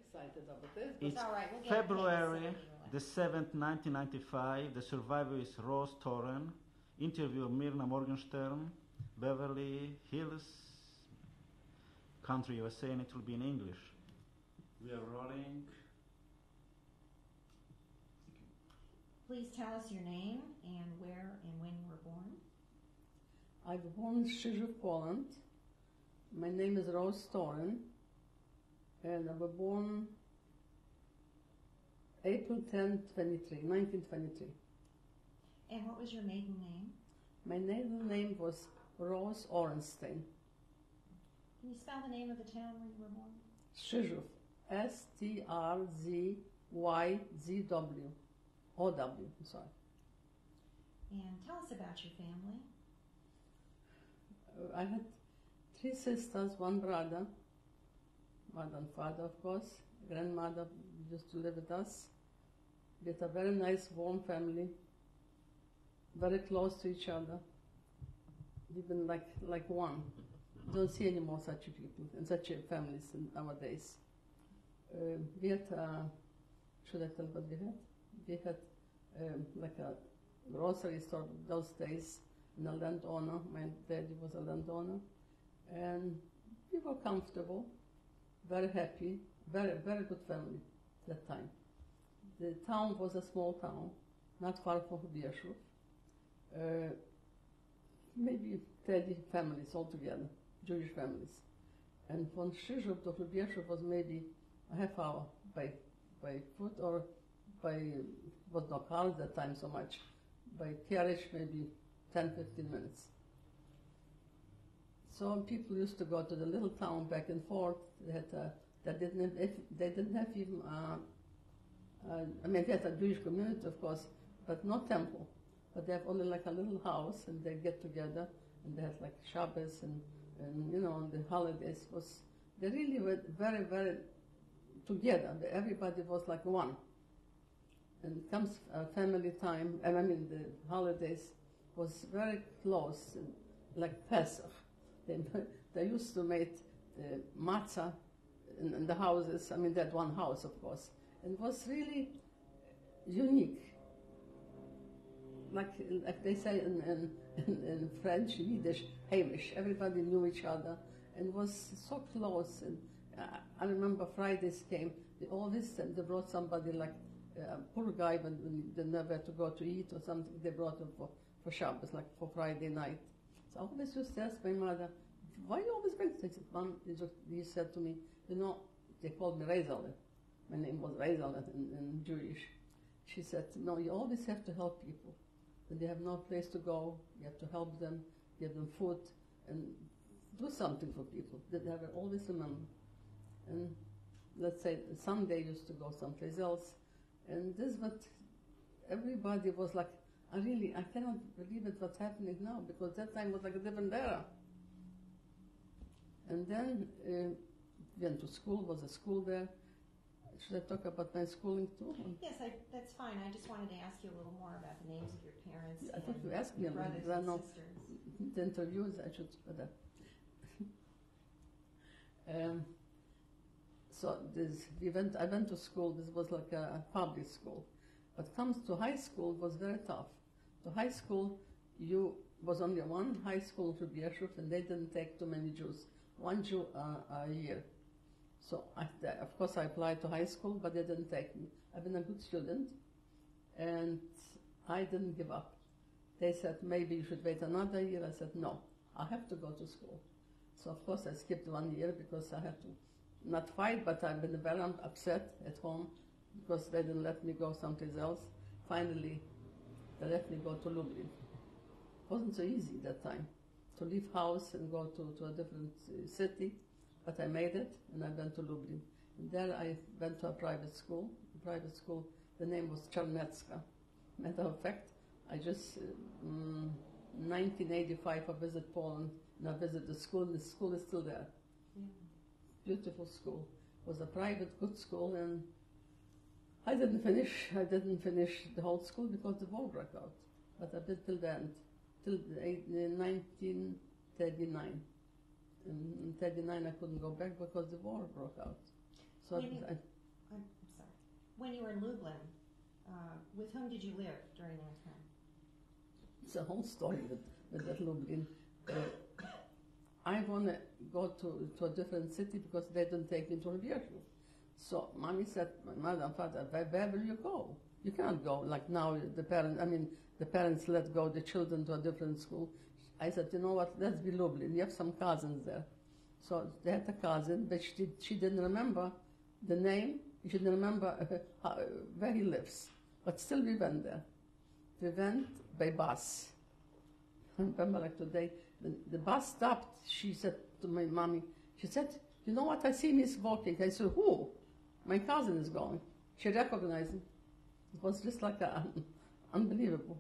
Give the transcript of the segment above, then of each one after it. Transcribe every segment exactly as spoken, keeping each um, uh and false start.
excited about this. It's all right. We'll get February the seventh, nineteen ninety-five. The survivor is Rose Toren. Interviewer Mirna Morgenstern, Beverly Hills, country U S A, and it will be in English. We are rolling. Please tell us your name and where and when you were born. I was born in Szczyrów, Poland. My name is Rose Toren, and I was born April tenth, nineteen twenty-three. And what was your maiden name? My maiden name was Rose Orenstein. Can you spell the name of the town where you were born? Szczyrów, S T R Z Y Z W. O W, I'm sorry. And tell us about your family. Uh, I had three sisters, one brother, mother and father, of course. Grandmother used to live with us. We had a very nice, warm family, very close to each other, even like like one. Don't see any more such people and such families nowadays. Uh, we had, uh, should I tell what we had? We had um, like a grocery store those days, and a landowner. My daddy was a landowner, and we were comfortable, very happy, very very good family at that time. The town was a small town, not far from Bieszów. Uh, maybe thirty families altogether, Jewish families, and from Szczyrów to Bieszów was maybe a half hour by by foot or by, was not car at that time so much, by carriage maybe ten, fifteen minutes. So people used to go to the little town back and forth. They, had, uh, they, didn't, have, they didn't have even, uh, uh, I mean, they had a Jewish community, of course, but no temple. But they have only like a little house, and they get together, and they had like Shabbos, and, and you know, on the holidays was, they really were very, very together. Everybody was like one. And it comes uh, family time, and I mean the holidays was very close, and like Pesach. They, they used to make the matzah in, in the houses. I mean, that one house, of course. And it was really unique. Like, like they say in, in, in, in French, Yiddish, Hamish. Everybody knew each other and was so close. And uh, I remember Fridays came, they always and they brought somebody like a poor guy when, when they never had to go to eat or something. They brought him for, for Shabbos, like for Friday night. So I always used to ask my mother, why you always bring things? Mom, he said to me, you know, they called me Reizele. My name was Reizele in, in Jewish. She said, no, you always have to help people. When they have no place to go, you have to help them, give them food, and do something for people. That they have always remember. And let's say Sunday used to go someplace else. And this what everybody was like, I really, I cannot believe it what's happening now, because that time was like a different era. And then uh, went to school, was a school there. Should I talk about my schooling too? Yes, I, that's fine. I just wanted to ask you a little more about the names of your parents. I thought you asked me and brothers about and no, sisters. the interviews, I should put that. um, so this, we went, I went to school, this was like a public school. But comes to high school was very tough. To high school, you was only one high school to Bieszów, and they didn't take too many Jews, one Jew uh, a year. So I, of course I applied to high school, but they didn't take me. I've been a good student, and I didn't give up. They said, maybe you should wait another year. I said, no, I have to go to school. So of course I skipped one year because I had to not fight, but I've been very upset at home because they didn't let me go someplace else. Finally, they let me go to Lublin. It wasn't so easy that time to leave house and go to, to a different uh, city, but I made it, and I went to Lublin. And there I went to a private school. A private school, the name was Czarnecka. Matter of fact, I just, uh, um, nineteen eighty-five, I visited Poland, and I visited the school, and the school is still there. Yeah. Beautiful school. It was a private, good school, and I didn't finish, I didn't finish the whole school because the war broke out. But I did till the end, till the nineteen thirty-nine. And in thirty-nine I couldn't go back because the war broke out. So When you, I, When you were in Lublin, uh, with whom did you live during that time? It's a whole story with, with that Lublin. Uh, I want to go to, to a different city because they didn't take me to Lubierzów. So mommy said, my mother and father, where, where will you go? You can't go like now. The parents, I mean, the parents let go the children to a different school. I said, you know what? Let's be Lublin. You have some cousins there. So they had a cousin, but she, did, she didn't remember the name. She didn't remember uh, how, where he lives. But still, we went there. We went by bus. I remember like today, the, the bus stopped. She said to my mommy, she said, you know what? I see him is walking. I said, who? My cousin is going. She recognized him. It was just like a, unbelievable.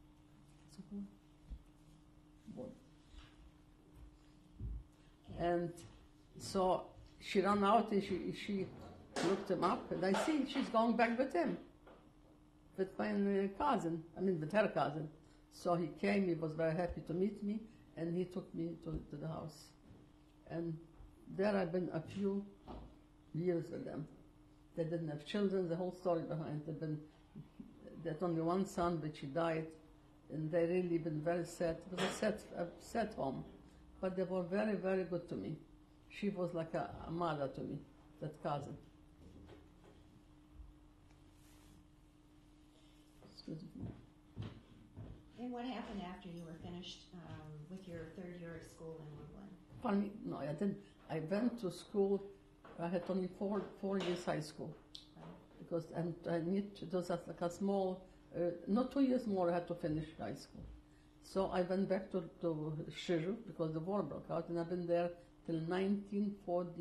And so she ran out and she, she looked him up, and I see she's going back with him, with my uh, cousin, I mean with her cousin. So he came, he was very happy to meet me, and he took me to, to the house. And there I've been a few years with them. They didn't have children, the whole story behind. They've been, they had only one son, but she died, and they really been very sad. It was a sad, a sad home, but they were very, very good to me. She was like a, a mother to me, that cousin. Excuse me. And what happened after you were finished um, with your third year of school in Lublin? Funny, no, I didn't. I went to school. I had only four four years high school, because and I need to, it was like a small, uh, not two years more. I had to finish high school, so I went back to to Krzyżów because the war broke out, and I've been there till nineteen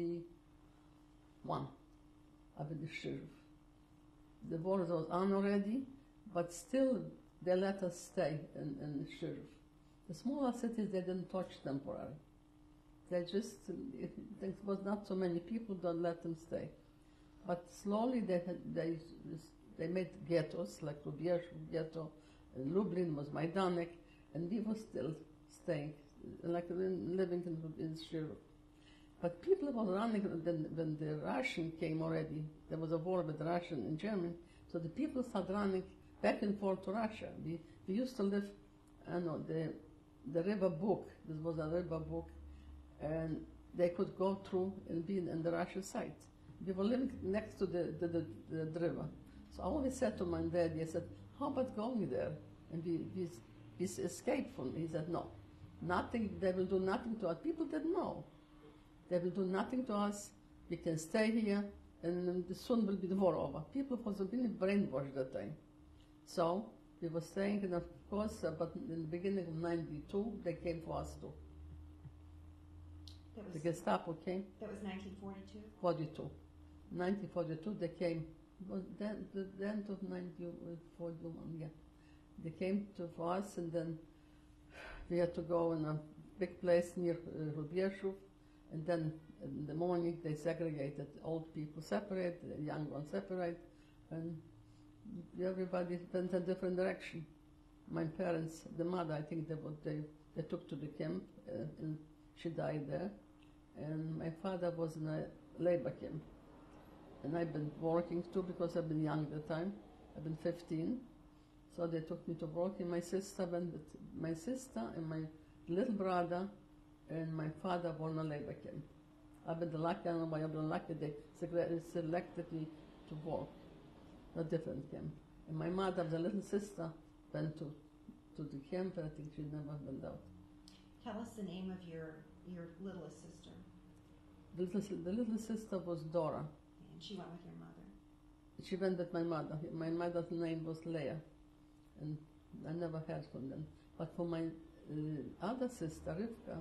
forty-one. I've been in Krzyżów. The war was on already, but still they let us stay in, in Krzyżów. The smaller cities, they didn't touch temporarily. They just, it, there was not so many people, don't let them stay. But slowly they had, they they made ghettos, like Lubierzów ghetto, and Lublin was Majdanek, and we were still staying, like living in, in Krzyżów. But people were running, when, when the Russian came already, there was a war with the Russian and German, so the people started running back and forth to Russia. We, we used to live, I know, the, the river Buk, this was a river Buk, and they could go through and be in the Russian side. We were living next to the, the, the, the river. So I always said to my daddy, I said, how about going there? And we, we, we escaped from it. He said, no, nothing, they will do nothing to us. People didn't know. They will do nothing to us. We can stay here, and soon will be the war over. People was really brainwashed that time. So we were staying, and of course, uh, but in the beginning of ninety-two, they came for us too. That was, The Gestapo came. that was nineteen forty-two? forty-two. nineteen forty-two, they came. It was then, the, the end of nineteen forty-one, yeah. They came to for us, and then we had to go in a big place near uh, Lubierzów, and then in the morning they segregated, old people separate, the young ones separate, and everybody went a different direction. My parents, the mother, I think they, would, they, they took to the camp, uh, and she died there, and my father was in a labor camp. And I've been working too because I've been young at the time. I've been fifteen, so they took me to work. And my sister went with my sister and my little brother, and my father were in a labor camp. I've been lucky. I don't know why I've been lucky. They selected me to work a different camp. And my mother, the little sister, went to to the camp. And I think she never went out. Tell us the name of your, your littlest sister. The little, the little sister was Dora. And she went with your mother. She went with my mother. My mother's name was Leah, and I never heard from them. But for my uh, other sister, Rivka,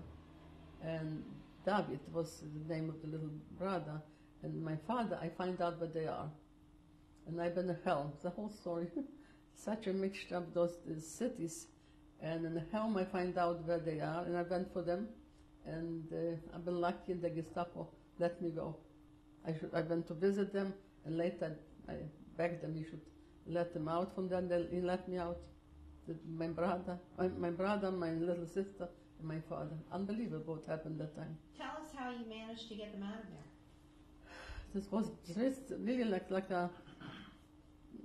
and David was the name of the little brother, and my father, I find out where they are. And I've been in hell, the whole story. Such a mixture of those uh, cities. And in hell I find out where they are, and I went for them. And uh, I've been lucky, and the Gestapo let me go. I, should, I went to visit them, and later I begged them he should let them out from there. They, he let me out. The, my brother, my, my brother, my little sister, and my father. Unbelievable what happened that time. Tell us how you managed to get them out of there. This was just really like like a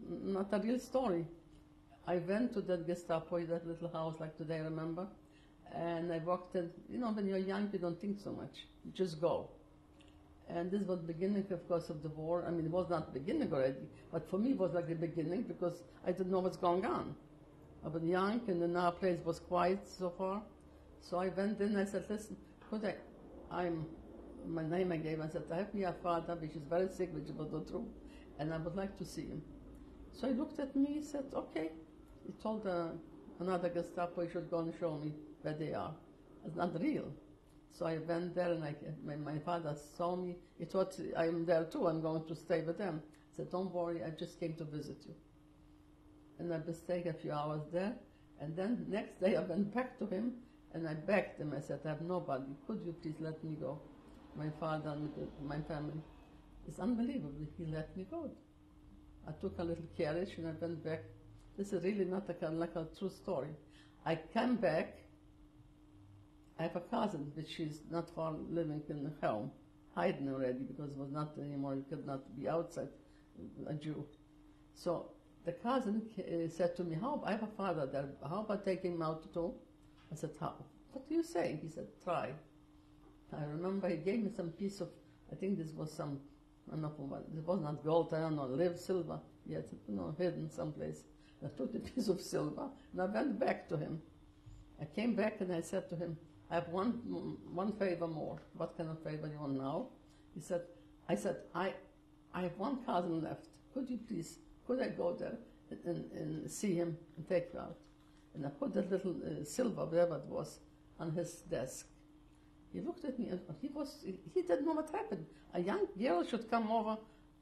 not a real story. I went to that Gestapo, that little house like today, I remember, and I walked in. You know, when you're young, you don't think so much. You just go. And this was the beginning, of course, of the war. I mean, it was not the beginning already, but for me it was like the beginning because I didn't know what's going on. I was young, and then our place was quiet so far. So I went in, I said, listen, could I, I'm, my name I gave, I said, I have my father, which is very sick, which was not true, and I would like to see him. So he looked at me, he said, okay. He told uh, another Gestapo he should go and show me where they are. It's not real. So I went there, and I, my, my father saw me. He thought, I'm there too, I'm going to stay with them. I said, don't worry, I just came to visit you. And I just stayed a few hours there, and then next day I went back to him, and I begged him. I said, I have nobody. Could you please let me go? My father and my family. It's unbelievable. He let me go. I took a little carriage, and I went back. This is really not a, like a true story. I came back. I have a cousin, which is not far living in the home, hiding already because it was not anymore, you could not be outside, a Jew. So the cousin uh, said to me, how, I have a father there, how about taking him out too? I said, how? What do you say? He said, try. I remember he gave me some piece of, I think this was some, I don't know what, it was not gold, I don't know, live silver, yet, you know, hidden someplace. I took the piece of silver, and I went back to him. I came back and I said to him, I have one one favor more. What kind of favor you want now? He said, I said, I I have one cousin left. Could you please, could I go there and, and, and see him and take you out? And I put that little uh, silver, whatever it was, on his desk. He looked at me, and he was, he, he didn't know what happened. A young girl should come over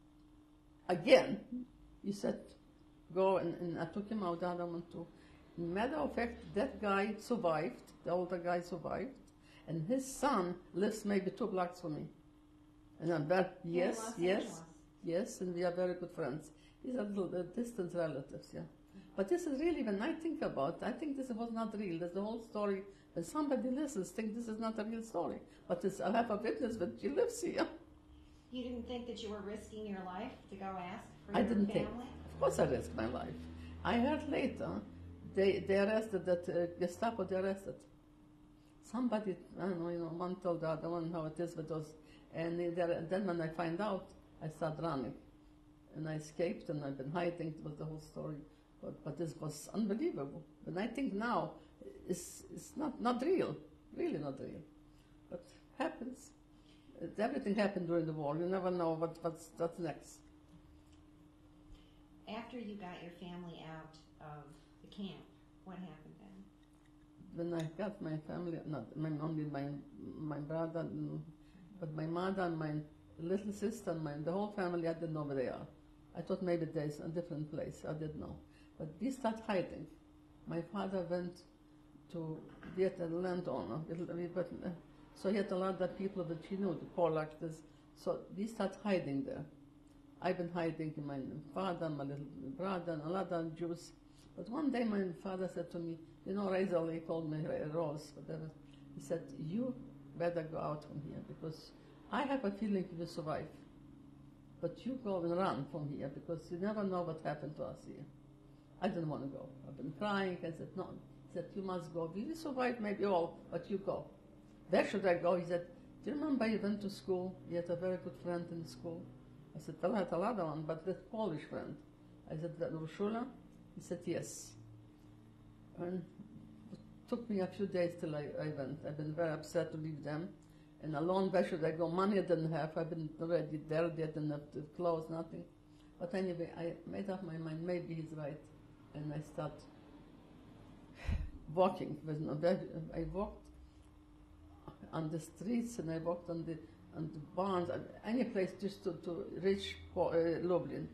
again. He said, go, and, and I took him out, the other one too. Matter of fact, that guy survived, the older guy survived, and his son lives maybe two blocks from me. And I'm very, yes, Los yes, Angeles. yes, and we are very good friends. These are little uh, distant relatives, yeah. But this is really, when I think about it, I think this was not real. That's the whole story. When somebody listens, think this is not a real story. But this, I have a witness that she lives here. You didn't think that you were risking your life to go ask for I your didn't family? think. Of course I risked my life. I heard later, they, they arrested that uh, Gestapo, they arrested. Somebody, I don't know, you know, one told the other one how it is with us. And, they, and then when I find out, I start running. And I escaped, and I've been hiding. It was the whole story. But, but this was unbelievable. When I think now, it's, it's not, not real, really not real. But happens. It, everything happened during the war. You never know what, what's, what's next. After you got your family out of the camp, what happened then? When I got my family, not my, only my my brother, but my mother and my little sister and my, the whole family, I didn't know where they are. I thought maybe there's a different place. I didn't know. But we started hiding. My father went to get a landowner, but, uh, so he had a lot of people that he knew, the Polacks. This, so we started hiding there. I've been hiding in my father, my little brother, and a lot of Jews. But one day my father said to me, you know, Razel, he called me Rose, whatever. He said, you better go out from here, because I have a feeling you will survive. But you go and run from here, because you never know what happened to us here. I didn't want to go. I've been crying. I said, no. He said, you must go. We will survive maybe all, but you go. Where should I go? He said, do you remember you went to school? You had a very good friend in school. I said, well, I had another one, but that Polish friend. I said, that Urszula? He said, yes. And it took me a few days till I, I went. I've been very upset to leave them. And alone, where should I go? Money I didn't have. I've been already there. They didn't have the clothes, nothing. But anyway, I made up my mind, maybe he's right. And I start walking. I walked on the streets, and I walked on the on the barns, any place just to, to reach uh, Lublin.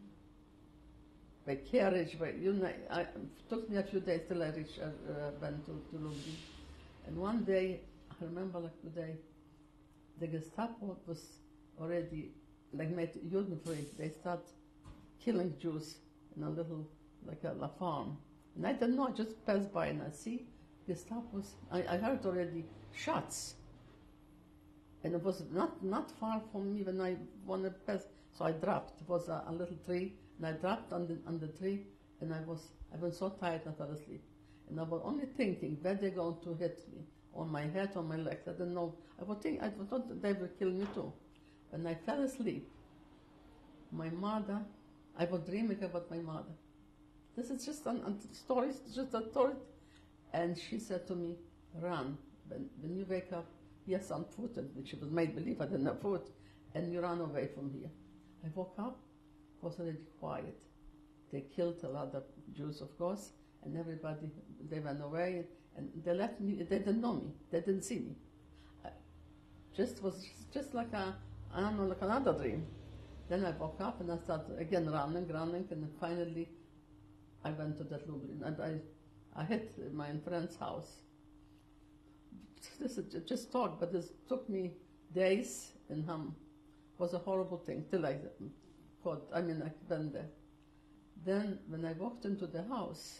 By carriage, by, you know, I, it took me a few days till I reached, uh, uh, went to, to Lublin. And one day, I remember like today, the Gestapo was already, like, made Juden free. They start killing Jews in a little, like a, a farm. And I didn't know, I just passed by and I see Gestapo's, I, I heard already shots. And it was not, not far from me when I wanted to pass, so I dropped. It was a, a little tree, And I dropped on the, on the tree, and I was, I was so tired I fell asleep. And I was only thinking, where they're going to hit me, on my head, on my legs. I didn't know. I was thinking, I thought that they would kill me too. When I fell asleep, my mother, I was dreaming about my mother. This is just a story, just a story. And she said to me, run. When, when you wake up, here's some food, and which was made believe I didn't have food, and you run away from here. I woke up, was already quiet. They killed a lot of Jews, of course, and everybody, they went away, and they left me, they didn't know me, they didn't see me. I just was just, just like a, I don't know, like another dream. Then I woke up and I started again running, running, and then finally I went to that Lublin, and I, I hit my friend's house. This is just talk, but this took me days, and um, was a horrible thing till I got, I mean, I went there. Then when I walked into the house,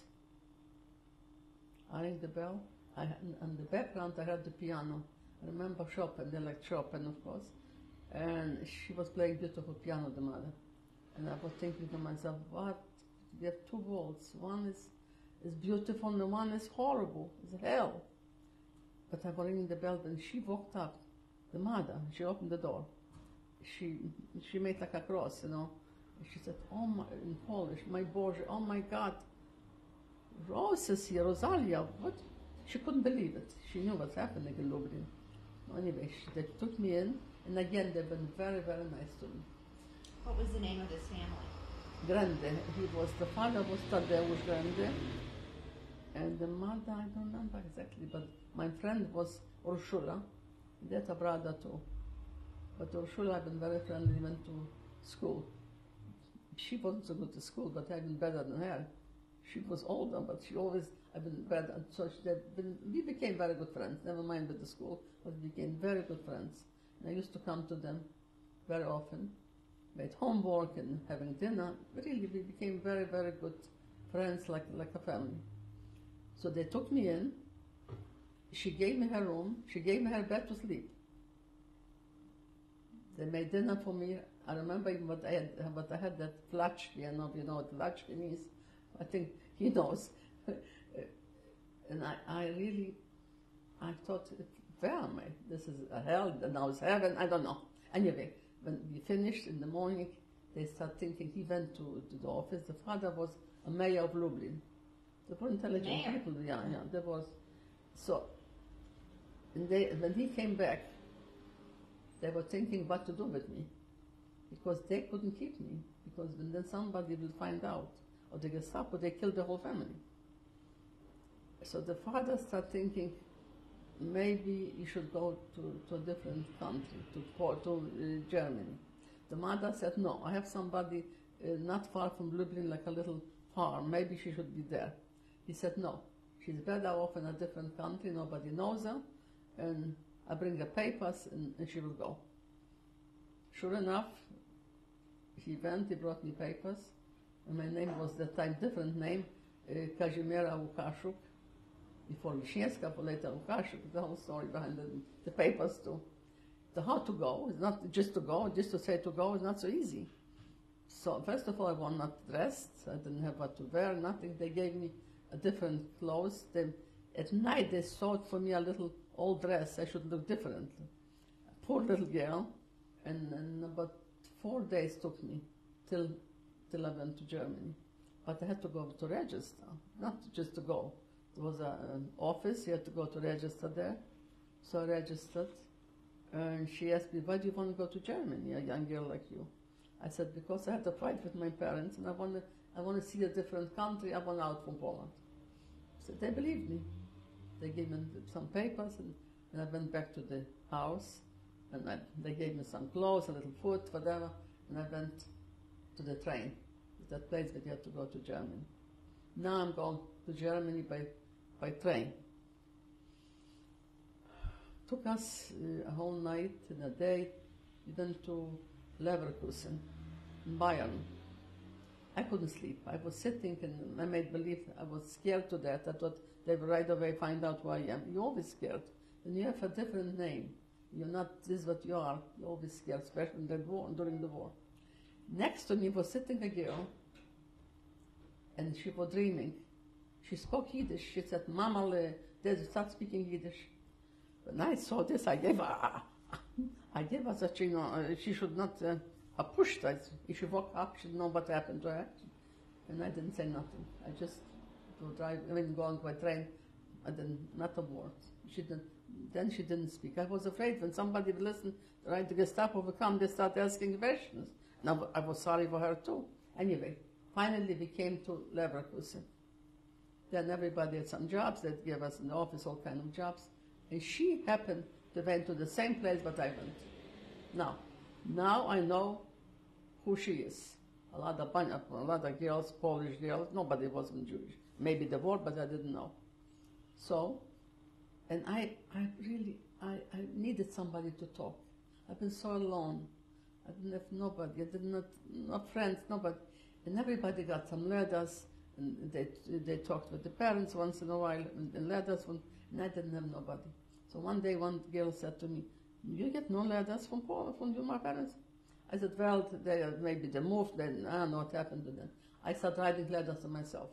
I rang the bell. I had, in the background I heard the piano. I remember Chopin, they liked Chopin, of course. And she was playing beautiful piano, the mother. And I was thinking to myself, what? We have two worlds. One is, is beautiful and one is horrible. It's hell. But I was ringing the bell, and she walked up, the mother. She opened the door. She she made like a cross, you know. She said, oh my, in Polish, my Boże, oh my God, Rose is here, Rosalia, what? She couldn't believe it. She knew what's happening in Lublin. Anyway, she, they took me in, and again, they've been very, very nice to me. What was the name of his family? Grande. He was, the father was Tadeusz Grande, and the mother, I don't remember exactly, but my friend was Urszula. They had a brother too. But Urszula, I've been very friendly, went to school. She wasn't so good to school, but I've been better than her. She was older, but she always, I've been better. So she, been, we became very good friends, never mind with the school, but we became very good friends. And I used to come to them very often, made homework and having dinner. Really, we became very, very good friends, like, like a family. So they took me in. She gave me her room. She gave me her bed to sleep. They made dinner for me. I remember even what I had, what I had that flatch, you know, you know what flatch means. I think he knows. And I, I really, I thought, where am I? This is a hell, and now it's heaven, I don't know. Anyway, when we finished in the morning, they start thinking, he went to, to the office. The father was a mayor of Lublin. They were intelligent Mayor. people, yeah, yeah, there was. So, and they, when he came back, they were thinking what to do with me, because they couldn't keep me, because then somebody will find out, or the Gestapo, they killed the whole family. So the father started thinking, maybe you should go to, to a different country, to, to uh, Germany. The mother said, no, I have somebody uh, not far from Lublin, like a little farm, maybe she should be there. He said, no, she's better off in a different country, nobody knows her, and I bring the papers and, and she will go. Sure enough, he went, he brought me papers, and my name was that time different name, uh, Kazimiera Łukaszuk, before Lisiecka, but later Łukaszuk, the whole story behind the, the papers too. The how to go is not just to go, just to say to go is not so easy. So first of all, I was not dressed, I didn't have what to wear, nothing. They gave me a different clothes. They, at night they sewed for me a little old dress, I should look different. Poor little girl, and, and about four days took me till, till I went to Germany. But I had to go to register, not just to go. There was a, an office, you had to go to register there. So I registered, and she asked me, why do you want to go to Germany, a young girl like you? I said, because I had a fight with my parents, and I want to, I want to see a different country, I want out from Poland. So they believed me. They gave me some papers, and, and I went back to the house, and I, they gave me some clothes, a little food, whatever, and I went to the train, that place that you had to go to Germany. Now I'm going to Germany by, by train. Took us uh, a whole night and a day. We went to Leverkusen, in Bayern. I couldn't sleep. I was sitting and I made believe I was scared to death. I thought they would right away find out who I am. You're always scared. And you have a different name. You're not this is what you are. You're always scared, especially in the war, during the war. Next to me was sitting a girl, and she was dreaming. She spoke Yiddish. She said, Mama, le, start speaking Yiddish. When I saw this, I gave her, I gave her such, you know, uh, she should not uh, have pushed her. If she woke up, she'd know what happened to her. And I didn't say nothing. I just would drive, I mean, going by train, I didn't, not a word. She didn't, then she didn't speak. I was afraid when somebody would listen, right, the Gestapo would come, they start asking questions. Now, I was sorry for her too. Anyway, finally we came to Leverkusen. Then everybody had some jobs. They'd give us in the office all kind of jobs. And she happened to went to the same place but I went. Now, now I know who she is. A lot of, a lot of girls, Polish girls, nobody wasn't Jewish. Maybe they were, but I didn't know. So, and I, I really, I, I needed somebody to talk. I've been so alone. I didn't have nobody. I did not, no friends, nobody. And everybody got some letters, and they they talked with the parents once in a while, and, and letters, from, and I didn't have nobody. So one day, one girl said to me, "You get no letters from Paul, from my parents?" I said, "Well, they maybe they moved. Then I don't know what happened to them." I started writing letters to myself.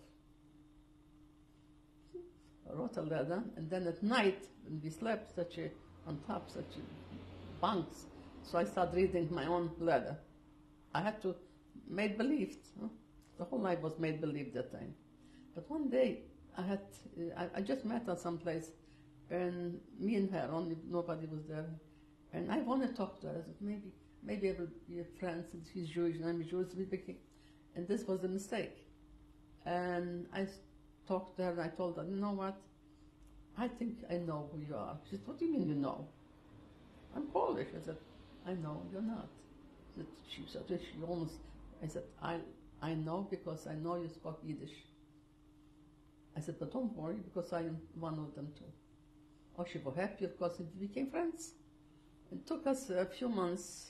I wrote a letter, and then at night, when we slept, such a on top, such a bunks. So I started reading my own letter. I had to make believe. Huh? The whole life was made believe that time. But one day, I had uh, I, I just met her someplace, and me and her, only nobody was there. And I want to talk to her. I said, maybe maybe I will be a friend since she's Jewish and I'm Jewish. We became, and this was a mistake. And I talked to her and I told her, you know what? I think I know who you are. She said, what do you mean you know? I'm Polish. I said, I know you're not. She said, she almost, I said, I, I know because I know you spoke Yiddish. I said, but don't worry because I am one of them too. Oh, she was happy, of course, and we became friends. It took us a few months.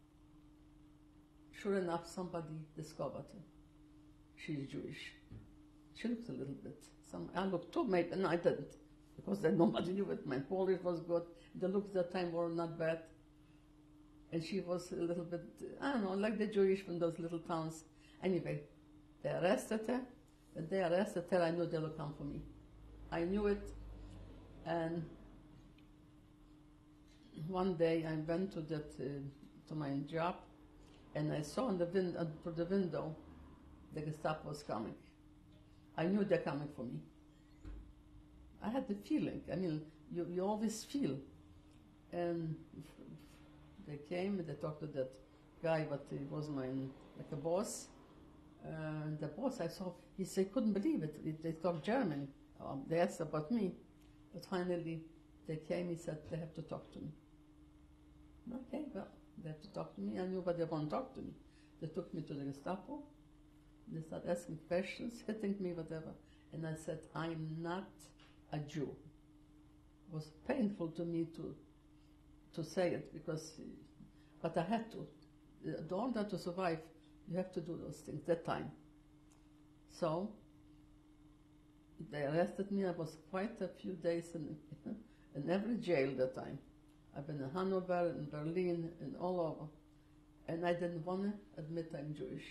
Sure enough, somebody discovered her. She's Jewish. She looks a little bit. Some, I looked too, maybe, no, I didn't, because then nobody knew it. My Polish was good. The looks that time were not bad. And she was a little bit, I don't know, like the Jewish from those little towns. Anyway, they arrested her. When they arrested her, I knew they would come for me. I knew it. And one day I went to that uh, to my job, and I saw on the win- uh, through the window the Gestapo was coming. I knew they're coming for me. I had the feeling. I mean, you, you always feel. And they came and they talked to that guy, but he was my like a boss. And the boss I saw, he said, he couldn't believe it. They talked German. Um, they asked about me, but finally they came. He said they have to talk to me. Okay, well, they have to talk to me. I knew, but they won't talk to me. They took me to the Gestapo. They started asking questions, hitting me, whatever. And I said, I'm not a Jew. It was painful to me to to say it because, but I had to. In order to survive, you have to do those things that time. So they arrested me. I was quite a few days in, in every jail that time. I've been in Hanover, in Berlin, and all over. And I didn't want to admit I'm Jewish.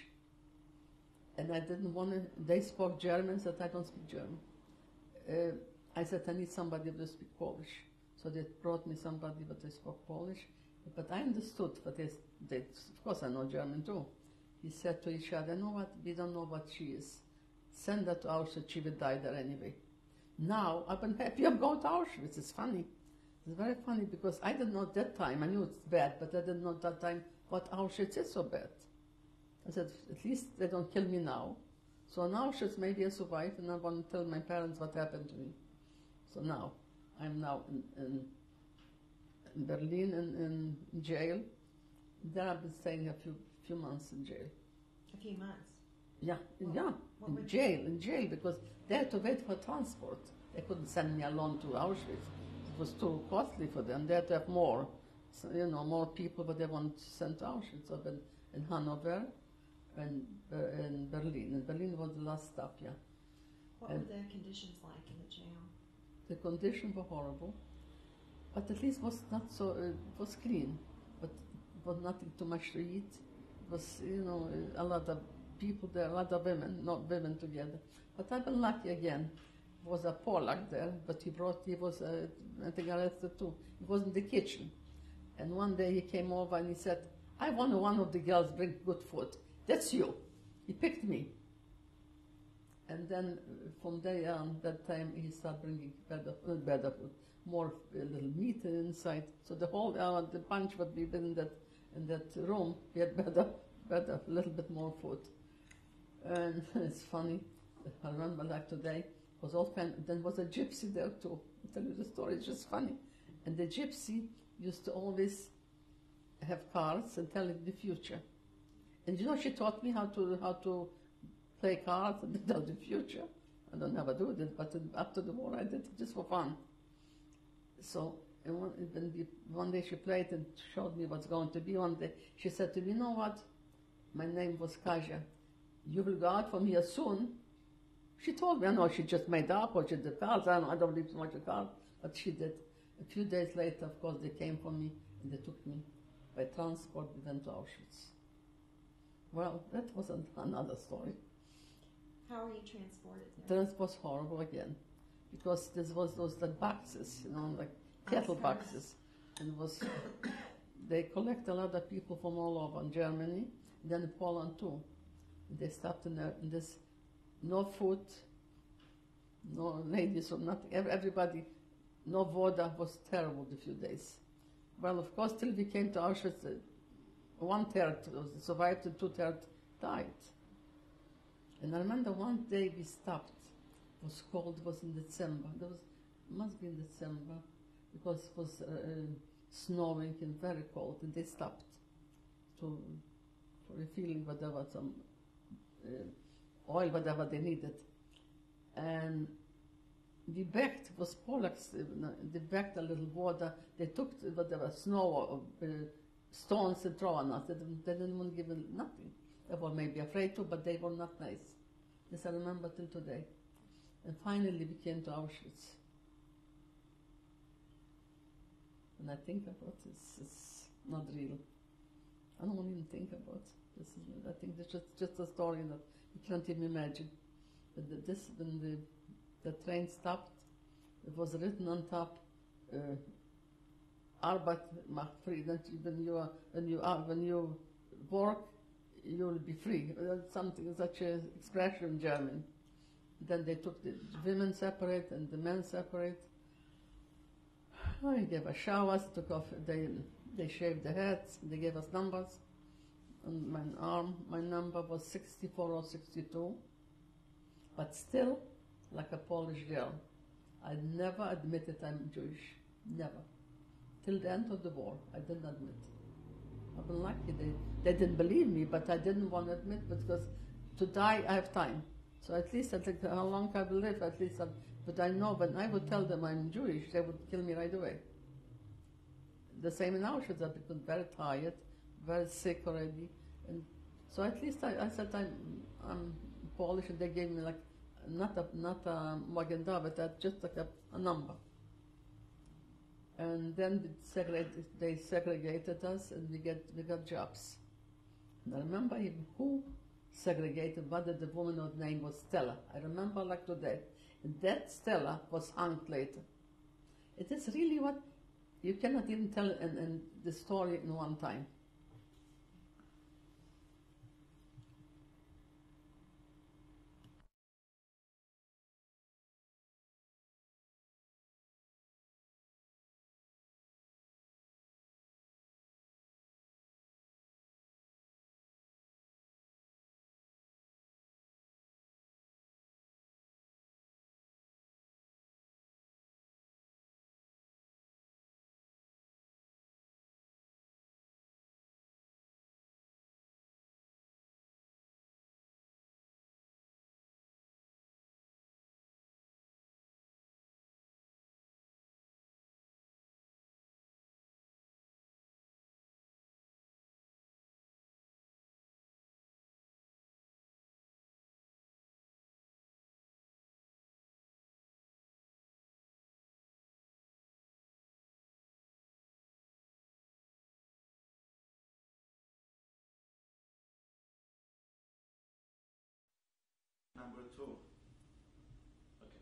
And I didn't want to, they spoke German, I said, I don't speak German. Uh, I said, I need somebody who speak Polish. So they brought me somebody that they spoke Polish. But I understood, but they, they, of course I know German too. He said to each other, you know what, we don't know what she is. Send her to Auschwitz, she will die there anyway. Now, I've been happy I'm going to Auschwitz. It's funny. It's very funny because I didn't know at that time, I knew it's bad, but I didn't know at that time what Auschwitz is so bad. I said, at least they don't kill me now. So in Auschwitz, maybe I survived, and I want to tell my parents what happened to me. So now, I'm now in, in, in Berlin, in, in jail. There I've been staying a few few months in jail. A few months? Yeah, What- yeah, what in would- jail, in jail, because they had to wait for transport. They couldn't send me alone to Auschwitz. It was too costly for them. They had to have more, so, you know, more people, but they wanted to send to Auschwitz. So I've been in Hanover and uh, in Berlin. And Berlin was the last stop, yeah. What And- were the conditions like in the jail? The conditions were horrible, but at least was not so, uh, it was clean, but it was nothing too much to eat. It was, you know, a lot of people there, a lot of women, not women together. But I've been lucky again. Was a Polak there, but he brought, he was, uh, I think, arrested too. He was in the kitchen. And one day he came over and he said, I want one of the girls bring good food. That's you. He picked me. And then uh, from there on, that time, he started bringing better, uh, better food, more uh, little meat inside. So the whole, uh, the bunch would be in that, in that room. We had better, better, a little bit more food. And it's funny. I remember like today, was all kind. Then was a gypsy there too. I'll tell you the story. It's just funny. And the gypsy used to always have cards and tell it the future. And you know, she taught me how to how to play cards and tell the future. I don't never do it, but after the war I did it just for fun. So and one, when the, one day she played and showed me what's going to be. One day she said to me, "You know what? My name was Kaja. You will go out from here soon." She told me, I know she just made up or she did cards. I don't, I don't believe so much in cards, but she did. A few days later, of course, they came for me and they took me by transport. We went to Auschwitz. Well, that was an, another story. How were you transported there? That was horrible again, because this was those the boxes, you know, like kettle Yes. boxes, and it was they collect a lot of people from all over in Germany, and then in Poland too. And they stopped in, there, in this. No food, no ladies or nothing. Everybody, no water. Was terrible the few days. Well, of course, till we came to Auschwitz, uh, one third survived and two thirds died. And I remember one day we stopped. It was cold. It was in December. There was must be in December because it was uh, uh, snowing and very cold. And they stopped to for refilling whatever some. Uh, oil, whatever they needed. And we begged, it was Polacks, they begged a little water. They took whatever, snow or uh, stones and throw on us. They didn't, they didn't want to give them nothing. They were maybe afraid to, but they were not nice. This I remember till today. And finally we came to Auschwitz. And I think about this, it's not real. I don't even think about this. Is, I think it's just, just a story that you can't even imagine. But the, this, when the, the train stopped, it was written on top, uh, Arbeit macht frei. That when you are, when you are, when you work, you will be free. Uh, something such an expression in German. Then they took the women separate and the men separate. They gave us showers. Took off. They they shaved the heads. They gave us numbers. On my arm, my number was sixty-four or sixty-two, but still, like a Polish girl, I never admitted I'm Jewish, never. Till the end of the war, I didn't admit. I've been lucky, they, they didn't believe me, but I didn't want to admit because to die, I have time. So at least I think how long I will live, at least, I, but I know when I would tell them I'm Jewish, they would kill me right away. The same in Auschwitz, I became very tired, very sick already, and so at least I, I said I'm, I'm Polish, and they gave me like not a not a Magen David, but just like a, a number. And then they segregated, they segregated us, and we get we got jobs. And I remember even who segregated, whether the woman whose name was Stella. I remember like today, and that Stella was hung later. It is really what you cannot even tell in, in the story in one time. Number two. Okay.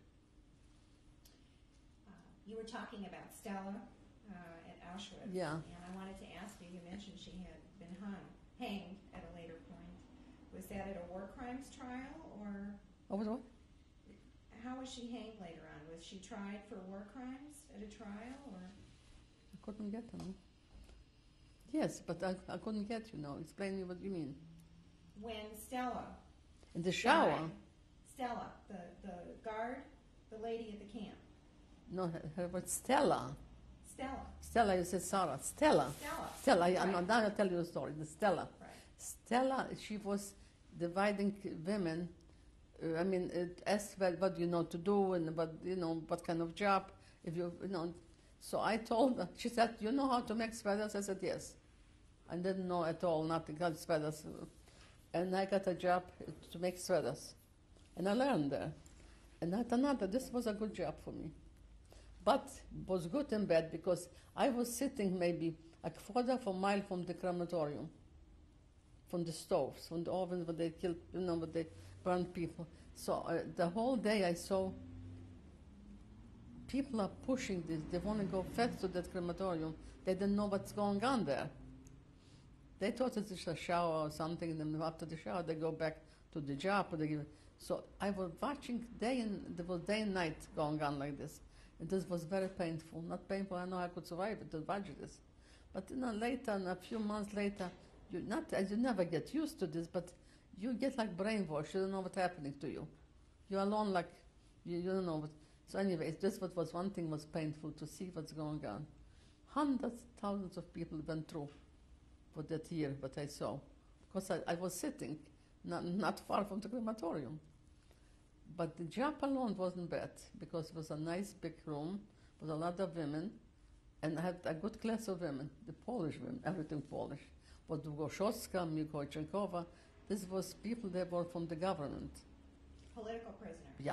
Uh, you were talking about Stella uh, at Auschwitz. Yeah. And I wanted to ask you, you mentioned she had been hung, hanged at a later point. Was that at a war crimes trial, or What was what? how was she hanged later on? Was she tried for war crimes at a trial, or? I couldn't get them. Yes, but I, I couldn't get you now. Explain me what you mean. When Stella In the shower? died, Stella, the, the guard, the lady at the camp. No, her, her was Stella. Stella. Stella, you said Sarah. Stella. Stella. Stella, I, Right. I, now I'll tell you the story. The Stella. Right. Stella, she was dividing women. Uh, I mean, it asked what, what you know to do and what, you know, what kind of job. If you, you know. So I told her, she said, you know how to make sweaters? I said, yes. I didn't know at all, nothing, got sweaters. And I got a job to make sweaters. And I learned there. And I thought that this was a good job for me. But it was good and bad because I was sitting maybe a quarter of a mile from the crematorium, from the stoves, from the ovens where they killed, you know, where they burned people. So uh, the whole day I saw people are pushing this. They want to go fast to that crematorium. They didn't know what's going on there. They thought it's just a shower or something, and then after the shower they go back to the job. Or they give, so I was watching day and there was day and night going on like this. And this was very painful. Not painful, I know I could survive it, to watch this. But you know, later, and a few months later, you not as you never get used to this, but you get like brainwashed. You don't know what's happening to you. You're alone, like you, you don't know what. So, anyways, this what was one thing was painful to see what's going on. Hundreds, thousands of people went through for that year, what I saw, because I, I was sitting not, not far from the crematorium. But the job alone wasn't bad, because it was a nice big room with a lot of women, and I had a good class of women, the Polish women, everything Polish. But Goszowska, Mikołajenkova, this was people that were from the government. Political prisoners. Yeah.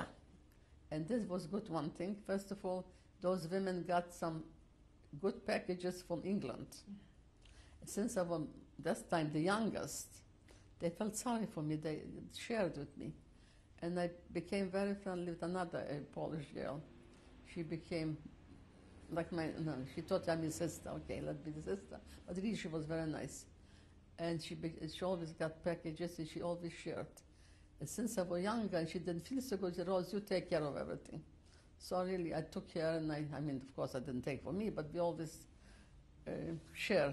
And this was good one thing. First of all, those women got some good packages from England. Since I was, this time, the youngest, they felt sorry for me. They shared with me. And I became very friendly with another uh, Polish girl. She became like my, no, she thought I'm his sister. Okay, let's be the sister. But really, she was very nice. And she, be, she always got packages, and she always shared. And since I was younger, and she didn't feel so good, she said, Rose, you take care of everything. So really, I took care, and I, I mean, of course, I didn't take for me, but we always uh, shared.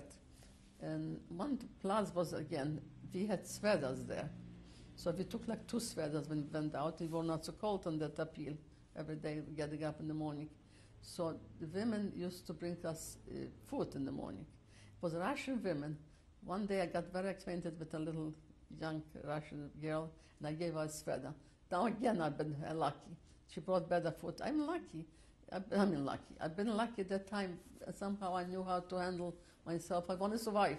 And one plus was, again, we had sweaters there. So we took like two sweaters when we went out. We were not so cold on that appeal every day, getting up in the morning. So the women used to bring us uh, food in the morning. It was Russian women. One day I got very acquainted with a little young Russian girl, and I gave her a sweater. Now again, I've been uh, lucky. She brought better food. I'm lucky. I, I mean, lucky. I've been lucky that time. Somehow I knew how to handle myself. I want to survive.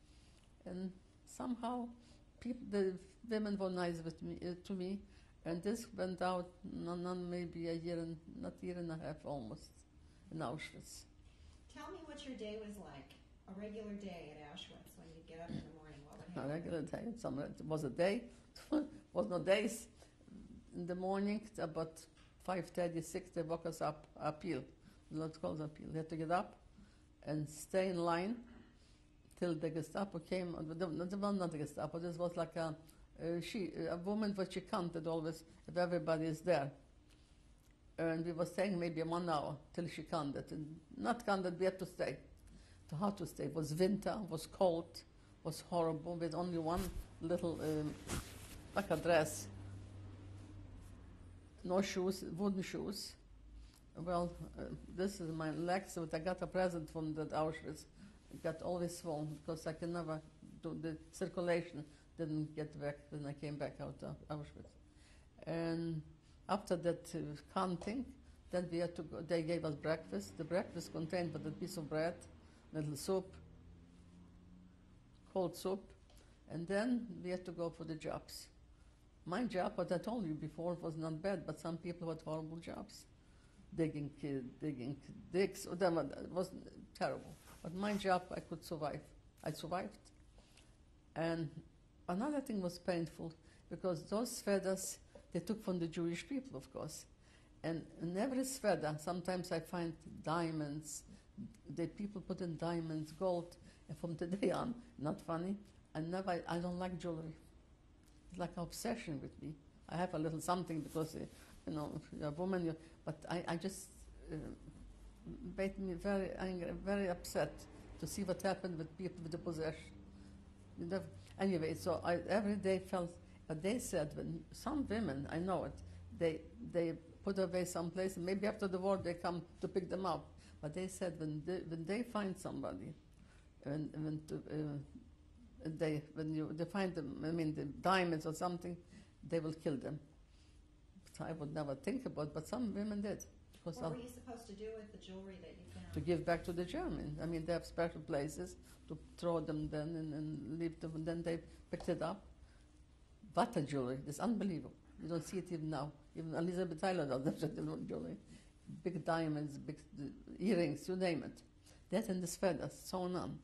And somehow people, the women were nice with me, uh, to me. And this went out, no, no, maybe a year and, not a year and a half almost, in Auschwitz. Tell me what your day was like, a regular day at Auschwitz when you get up in the morning. What would A happen? regular day. Some, it was a day. was no days. In the morning, about five thirty, six, they woke us up, appeal. Let's call it appeal. They had to get up and stay in line till the Gestapo came. Well, not the Gestapo, this was like a, uh, she, a woman, but she counted always if everybody is there. And we were staying maybe one hour till she counted. And not counted, we had to stay. So how to stay? It was winter, it was cold, it was horrible, with only one little, um, like a dress. No shoes, wooden shoes. Well, uh, this is my legs, so I got a present from that Auschwitz. I got always swollen because I can never do the circulation. Didn't get back when I came back out of Auschwitz. And after that uh, counting, then we had to go, they gave us breakfast. The breakfast contained but a piece of bread, little soup, cold soup, and then we had to go for the jobs. My job, what I told you before, was not bad, but some people had horrible jobs. Digging, uh, digging digs, it was terrible. But my job, I could survive. I survived. And another thing was painful, because those feathers, they took from the Jewish people, of course. And in every sveda, sometimes I find diamonds. The people put in diamonds, gold. And from today on, not funny, I never, I don't like jewelry. It's like an obsession with me. I have a little something because, uh, you know, you're a woman, you, but I, I just, uh, made me very angry, very upset to see what happened with people with the possession. You know, anyway, so I every day felt, but they said, when some women, I know it, they, they put away someplace, and maybe after the war they come to pick them up. But they said when they, when they find somebody, when, when, to, uh, they, when you, they find them, I mean, the diamonds or something, they will kill them. But I would never think about, but some women did. What were you supposed to do with the jewelry that you found? To give back to the Germans. I mean, they have special places to throw them then and, and leave them, and then they picked it up. What a jewelry. It's unbelievable. You don't see it even now. Even Elizabeth Taylor doesn't have jewelry. Big diamonds, big earrings, you name it. That and the feathers, sewn on.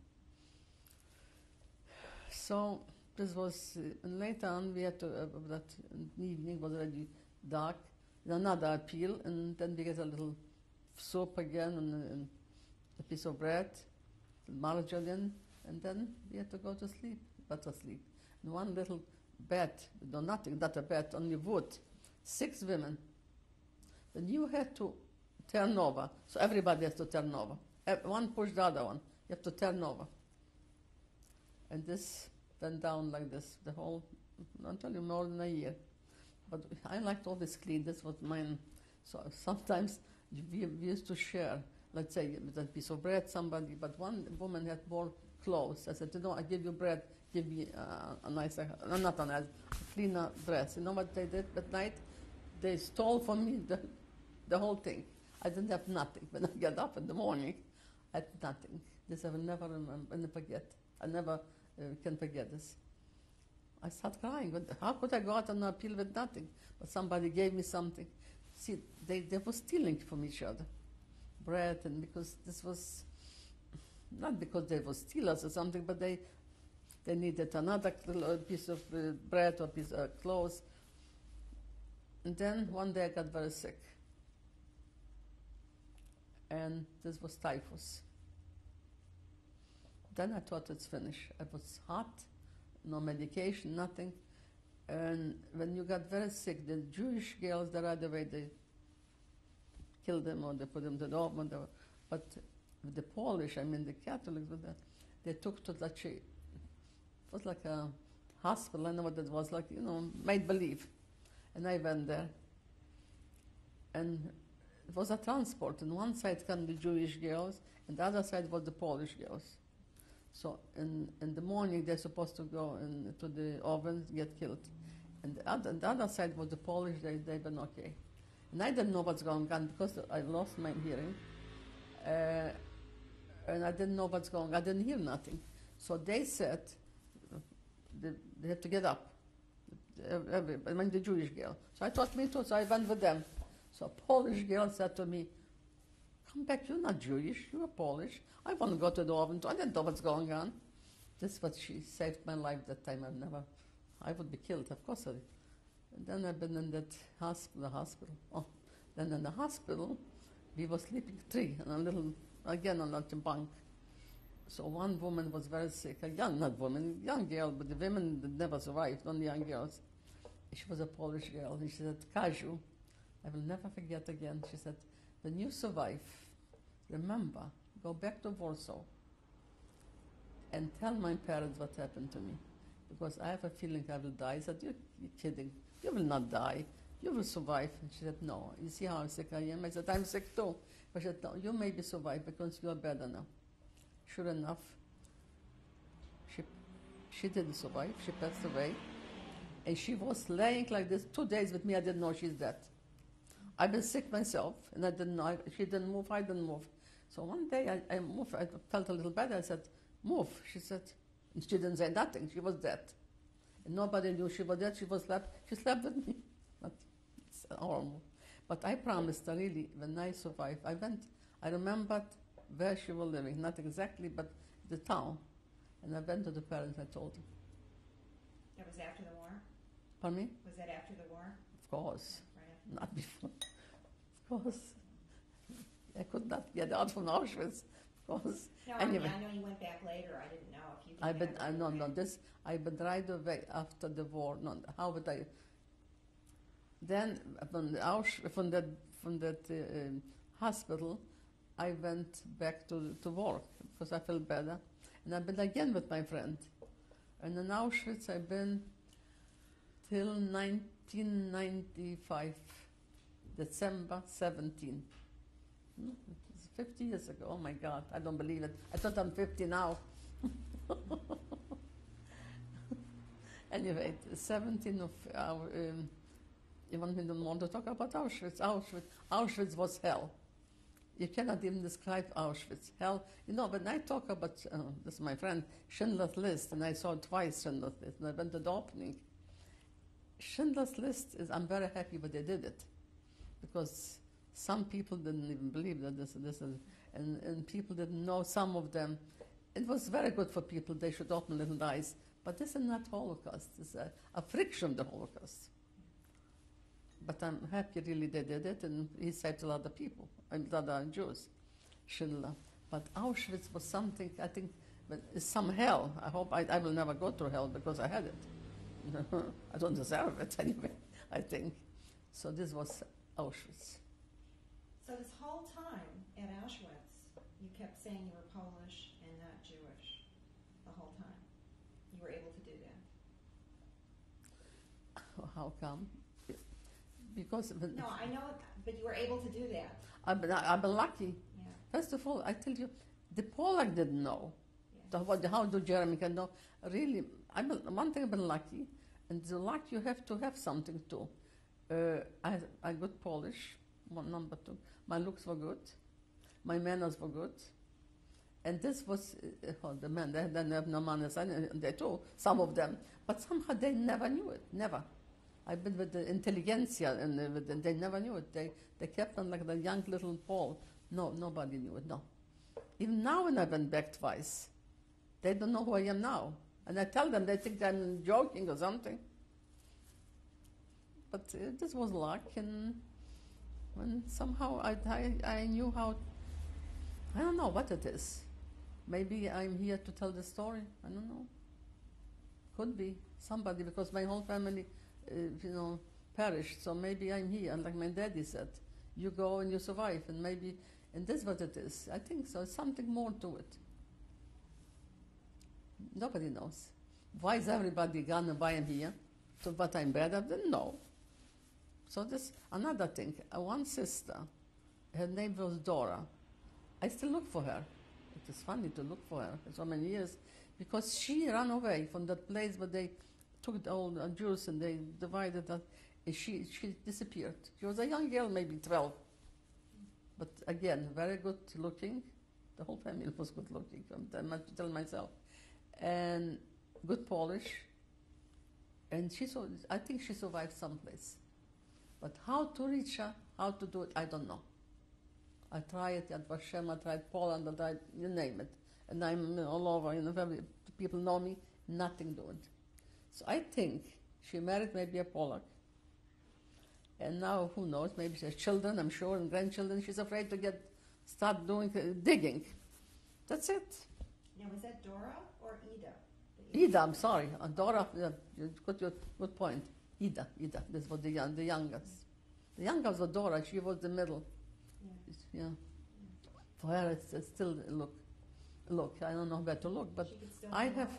So this was, uh, and later on we had to, uh, that evening was already dark, another appeal, and then we get a little soup again and, and a piece of bread, margarine, and then we had to go to sleep, but to sleep. And one little bed, no nothing, not a bed, only wood, six women. Then you had to turn over, so everybody has to turn over. One pushed the other one, you have to turn over. And this went down like this, the whole, I'll tell you, more than a year. But I liked always clean, this was mine. So sometimes we, we used to share, let's say, with a piece of bread, somebody, but one woman had more clothes. I said, you know, I give you bread, give me uh, a nicer, uh, not a nice, a cleaner dress. You know what they did that night? They stole from me the, the whole thing. I didn't have nothing. When I get up in the morning, I had nothing. This I will never remember, I never forget. I never uh, can forget this. I start crying. How could I go out on an appeal with nothing? But somebody gave me something. See, they, they were stealing from each other. Bread, and because this was, not because they were stealers or something, but they they needed another little piece of uh, bread or piece of clothes. And then one day I got very sick. And this was typhus. Then I thought it's finished. I was hot, no medication, nothing. And when you got very sick, the Jewish girls, the right away, they killed them or they put them to the oven. But with the Polish, I mean the Catholics, with the, they took to the, it was like a hospital, I know what it was, like, you know, made believe. And I went there. And it was a transport. On one side came the Jewish girls, and the other side was the Polish girls. So in, in the morning, they're supposed to go in, to the oven, get killed. And the other, the other side was the Polish, they, they were okay. And I didn't know what's going on because I lost my hearing. Uh, and I didn't know what's going on. I didn't hear nothing. So they said, they, they have to get up. Every, I mean, the Jewish girl. So I thought me too, so I went with them. So a Polish girl said to me, come back, you're not Jewish, you're Polish. I want to go to the oven too. I didn't know what's going on. This is what she saved my life that time. I've never, I would be killed, of course I did. And then I've been in that hospital, the hospital. Oh, then in the hospital, we were sleeping three, on a little, again on a bunk. So one woman was very sick, a young, not woman, young girl, but the women that never survived, only young girls. She was a Polish girl, and she said, Kaziu, I will never forget again. She said, when you survive, remember, go back to Warsaw and tell my parents what happened to me, because I have a feeling I will die. I said, you're, you're kidding. You will not die. You will survive. And she said, no. You see how sick I am? I said, I'm sick too. But she said, no, you maybe survive because you are better now. Sure enough, she, she didn't survive. She passed away. And she was laying like this two days with me. I didn't know she's dead. I've been sick myself, and I didn't know. I, she didn't move, I didn't move. So one day I, I moved. I felt a little better. I said, move. She said, and she didn't say nothing. She was dead. And nobody knew she was dead. She was slept. She slept with me. But it's horrible. But I promised her, really, when I survived, I went, I remembered where she was living, not exactly, but the town. And I went to the parents, I told them. That was after the war? Pardon me? Was that after the war? Of course, Right. not before. Of course. I could not get out from Auschwitz, of course. No, Anyway. I, mean, I know you went back later. I didn't know if you came I've been, back I, right no, away. no, this, I've been right away after the war. No, how would I? Then from the Ausch, from that, from that uh, um, hospital, I went back to, to work because I felt better. And I've been again with my friend. And in Auschwitz, I've been till nineteen ninety-five, December seventeenth. Hmm, It's fifty years ago. Oh my God, I don't believe it. I thought I'm fifty now. Anyway, the seventeenth of our, um, you want me to want to talk about Auschwitz? Auschwitz, Auschwitz was hell. You cannot even describe Auschwitz. Hell, you know, when I talk about, uh, this is my friend, Schindler's List, and I saw it twice, Schindler's List, and I went to the opening. Schindler's List is, I'm very happy that they did it, because some people didn't even believe that this, this is, and, and people didn't know, some of them. It was very good for people, they should open little eyes, but this is not Holocaust, it's a, a friction of the Holocaust. But I'm happy really they did it, and he saved a lot of people, a lot of Jews, Schindler. But Auschwitz was something, I think, it's some hell. I hope I, I will never go through hell because I had it. I don't deserve it anyway, I think. So this was Auschwitz. So this whole time at Auschwitz, you kept saying you were Polish and not Jewish the whole time. You were able to do that. How come? Because No, I know, but you were able to do that. I've been, I've been lucky. Yeah. First of all, I tell you, the Polak didn't know. Yeah. The, what, how do Jeremy can know? Really, I've been, one thing I've been lucky, and the luck you have to have something too. Uh, I, I good Polish, one number two. My looks were good, my manners were good, and this was uh, oh, the men. They didn't have no manners, and they too, some of them. But somehow they never knew it, never. I've been with the intelligentsia, and uh, with the, they never knew it. They they kept on like the young little Paul. No, nobody knew it. No. Even now, when I went back twice, they don't know who I am now. And I tell them, they think I'm joking or something. But uh, this was luck, and when somehow I, I, I knew how, I don't know what it is. Maybe I'm here to tell the story, I don't know. Could be somebody, because my whole family, uh, you know, perished, so maybe I'm here, and like my daddy said, you go and you survive, and maybe, and this is what it is. I think so, it's something more to it. Nobody knows. Why is everybody gonna buy him here? So, but I'm bad at them? No. So this, another thing, uh, one sister, her name was Dora. I still look for her. It is funny to look for her for so many years, because she ran away from that place where they took the old uh, Jews and they divided that. And she, she disappeared. She was a young girl, maybe twelve. But again, very good looking. The whole family was good looking, I must tell myself. And good Polish. And she saw, I think she survived someplace. But how to reach her, how to do it, I don't know. I tried Yad Vashem, I tried Poland, I tried, you name it. And I'm all over, you know, very, people know me, nothing doing. So I think she married maybe a Polak. And now, who knows, maybe she has children, I'm sure, and grandchildren. She's afraid to get, start doing, uh, digging. That's it. Now, was that Dora or Ida? Ida, I'm sorry. Uh, Dora, yeah, you got your good point. Ida, Ida, this was the, young, the youngest. The youngest was Dora, she was the middle. Yeah. Yeah. For her, it's, it's still look. Look, I don't know where to look, but She could still I be have.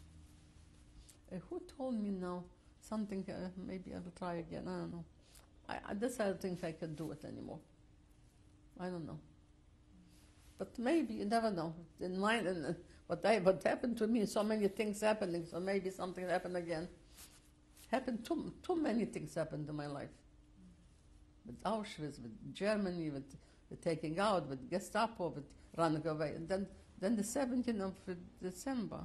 alive. Uh, who told me now something? Uh, maybe I will try again. I don't know. I, I this I don't think I can do it anymore. I don't know. But maybe you never know. In mine, and uh, what I what happened to me, so many things happening. So maybe something happened again. Happened too too many things happened in my life. With Auschwitz, with Germany, with the taking out, with Gestapo, with running away, and then then the seventeenth of December.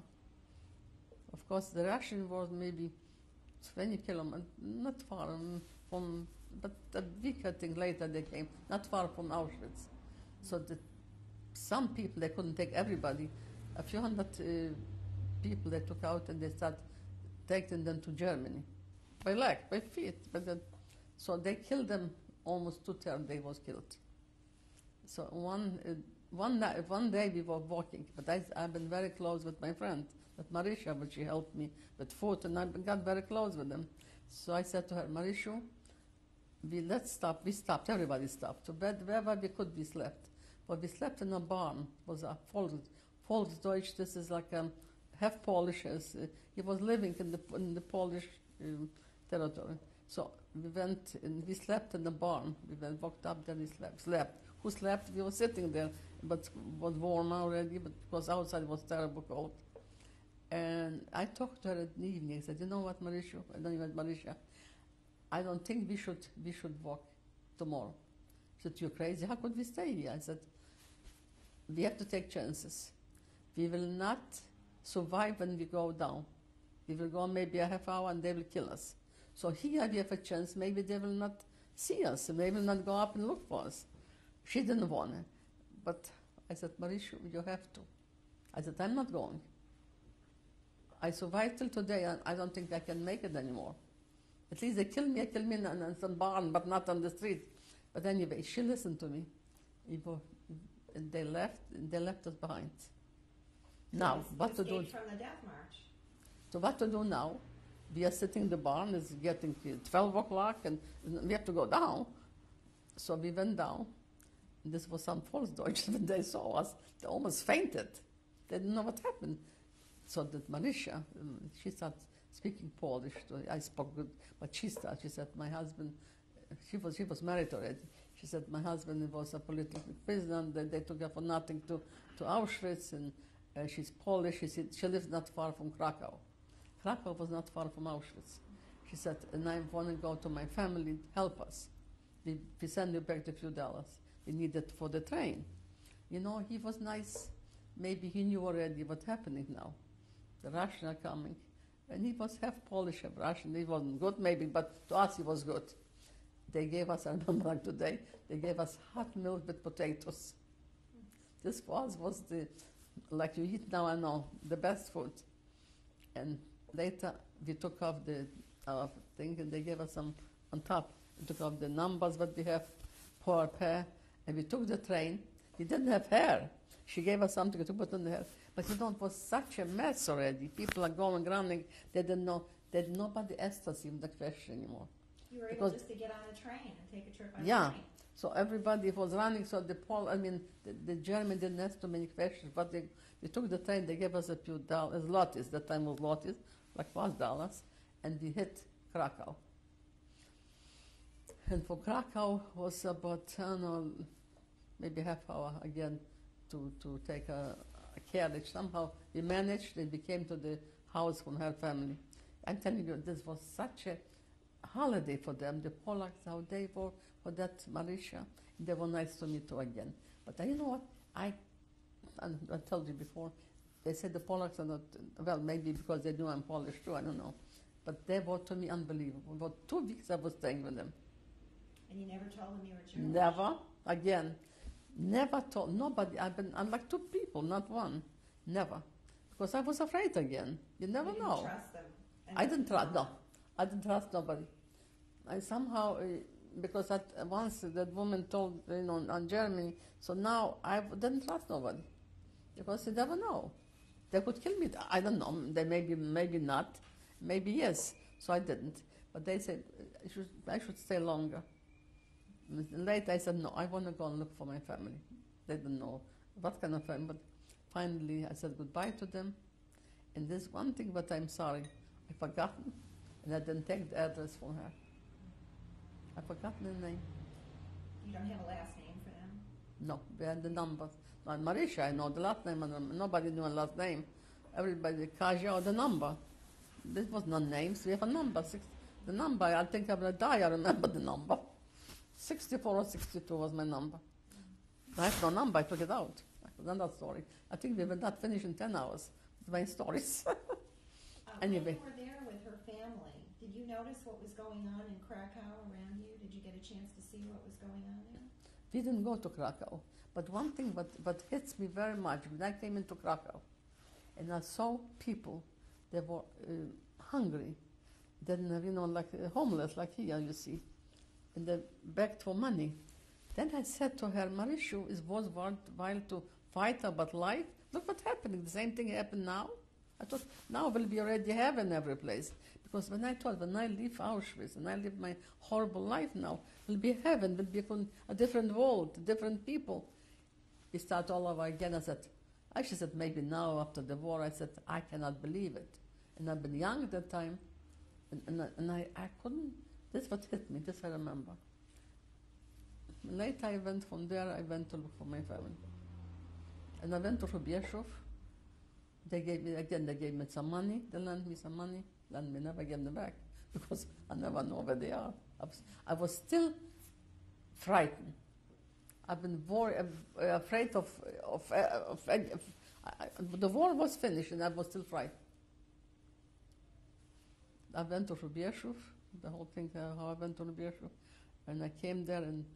Of course, the Russian was maybe twenty kilometers, not far um, from, but a week I think later they came, not far from Auschwitz. So the, some people, they couldn't take everybody. A few hundred uh, people they took out, and they started taking them to Germany. By leg, by feet, but then So they killed them, almost two-thirds they was killed. So one, uh, one, night, one day we were walking, but I, I've been very close with my friend, with Marisha, but she helped me with food, and I got very close with them. So I said to her, Marisha, we let's stop. We stopped. Everybody stopped. To bed, wherever we could, we slept. But we slept in a barn. It was a Volksdeutsch. This is like a half Polish. As, uh, he was living in the in the Polish um, territory. So we went and we slept in the barn. We went, walked up there. We slept. Slept. Who slept? We were sitting there, but it was warm already. But because outside it was terrible cold. And I talked to her in the evening. I said, you know what, Marisha? I don't even Marisha. I don't think we should we should walk tomorrow. She said, you're crazy. How could we stay here? I said, we have to take chances. We will not survive when we go down. We will go maybe a half hour and they will kill us. So here we have a chance. Maybe they will not see us. They will not go up and look for us. She didn't want it. But I said, Marisha, you have to. I said, I'm not going. I survived till today, and I don't think I can make it anymore. At least they kill me, I kill me in, in some barn, but not on the street. But anyway, she listened to me. And they left, and they left us behind. Now, You what to do? escaped from the death march. So what to do now? We are sitting in the barn, it's getting twelve o'clock, and we have to go down. So we went down. This was some Volksdeutsch. When they saw us, they almost fainted. They didn't know what happened. So that Marisha, um, she started speaking Polish. So I spoke good, but she started. She said, "My husband, she was she was married already. She said my husband was a political prisoner. They, they took her for nothing to, to Auschwitz, and uh, she's Polish. She said she lives not far from Krakow. Krakow was not far from Auschwitz. She said, and I want to go to my family. Help us. We, we send you back a few dollars. We need it for the train. You know, he was nice. Maybe he knew already what's happening now. The Russians are coming. And he was half Polish, half Russian. He wasn't good, maybe, but to us he was good. They gave us, I remember like today, they gave us hot milk with potatoes. This was, was the, like you eat now, I know, the best food. And later we took off the uh, thing, and they gave us some on top. We took off the numbers that we have per pair, and we took the train. We didn't have hair. She gave us something to put in the hair. But you know, it was such a mess already. People are going, running. They didn't know. They, nobody asked us even the question anymore. You were Because- able just to get on a train and take a trip on Yeah. a train. So everybody was running. So the Pol, I mean, the, the German didn't ask too many questions. But they, they took the train. They gave us a few dollars, zlotys. That time was zlotys, like five dollars, and we hit Krakow. And for Krakow was about, I don't know, maybe half hour again to, to take a, a carriage. Somehow we managed, and we came to the house from her family. I'm telling you, this was such a holiday for them. The Polacks, how they were for that Marisha. They were nice to me too again. But uh, you know what? I, I, I told you before, they said the Polacks are not, well, maybe because they knew I'm Polish too, I don't know. But they were to me unbelievable. For two weeks I was staying with them. And you never told them you were Jewish? Never, again, never told, nobody, I've been, I'm like two people, not one, never. Because I was afraid again, you never you know. didn't trust them? And I didn't trust, no, I didn't trust nobody. I somehow, uh, because at once that woman told, you know, on Germany, so now I didn't trust nobody. Because you never know. They could kill me, I don't know, they maybe, maybe not, maybe yes, so I didn't. But they said, I should, I should stay longer. Later I said, no, I want to go and look for my family. They didn't know what kind of family, but finally I said goodbye to them. And there's one thing, but I'm sorry, I forgotten, and I didn't take the address from her. I forgotten the name. You don't have a last name for them? No, we had the numbers. Now, Marisha, I know the last name, and nobody knew a last name. Everybody, Kaja or the number. This was not names, we have a number. Six, the number, I think I'm going to die, I remember the number. sixty-four or sixty-two was my number. I have no number, I took it out. Another story. I think we will not finish in ten hours with my stories. Um, Anyway. When you were there with her family, did you notice what was going on in Krakow around you? Did you get a chance to see what was going on there? We didn't go to Krakow. But one thing what, what hits me very much, when I came into Krakow, and I saw people, they were uh, hungry, then, uh, you know, like uh, homeless, like here you see. and they begged for money. Then I said to her, Marishu, it was worthwhile to fight about life. Look what's happening. The same thing happened now. I thought, now we'll be already heaven every place. Because when I thought, when I leave Auschwitz and I live my horrible life now, will be heaven, will be a different world, different people. We start all over again. I said, I she said, maybe now after the war, I said, I cannot believe it. And I've been young at that time, and, and, I, and I, I couldn't, this what hit me, this I remember. Later I went from there, I went to look for my family. And I went to Rubieszów. They gave me, again, they gave me some money, they lent me some money, lent me, never gave them back, because I never know where they are. I was, I was still frightened. I've been very uh, afraid of, of, uh, of, of, of I, the war was finished and I was still frightened. I went to Rubieszów, the whole thing, uh, how I went to Rubieszów, and I came there and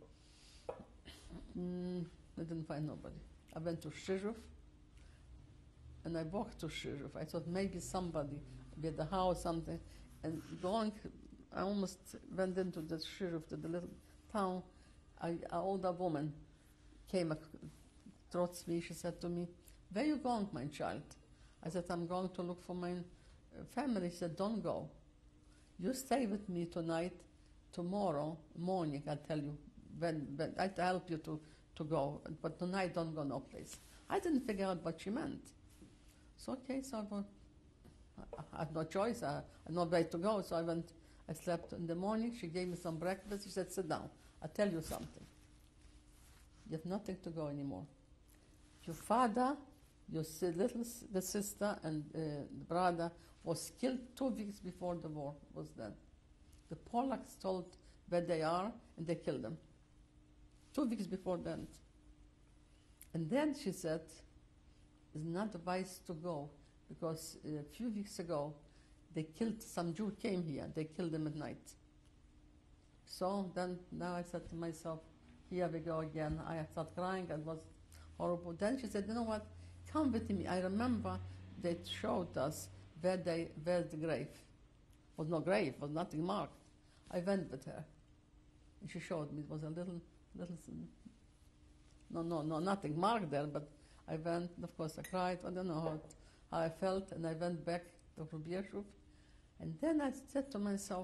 mm, I didn't find nobody. I went to Krzyżów, and I walked to Krzyżów. I thought maybe somebody with the house, something, and going, I almost went into the Krzyżów, to the little town. I, an older woman came towards me. She said to me, where are you going, my child? I said, I'm going to look for my family. She said, don't go. You stay with me tonight. Tomorrow morning, I'll tell you, when, when I'll help you to, to go. But tonight, don't go no place. I didn't figure out what she meant. So, okay, so I, went, I had no choice. I had no way to go. So I went, I slept in the morning. She gave me some breakfast. She said, sit down. I'll tell you something. You have nothing to go anymore. Your father, your si- little s- the sister and uh, the brother was killed two weeks before the war was done. The Polacks told where they are and they killed them. Two weeks before that. And then she said, it's not wise to go because a few weeks ago they killed, some Jew came here, they killed them at night. So then, now I said to myself, here we go again. I started crying, it was horrible. Then she said, you know what, come with me. I remember they showed us where, they, where the grave. It was no grave, it was nothing marked. I went with her. And she showed me, it was a little, little, no, no, no, nothing marked there, but I went, and of course I cried, I don't know how, it, how I felt, and I went back to Rubieszów. And then I said to myself,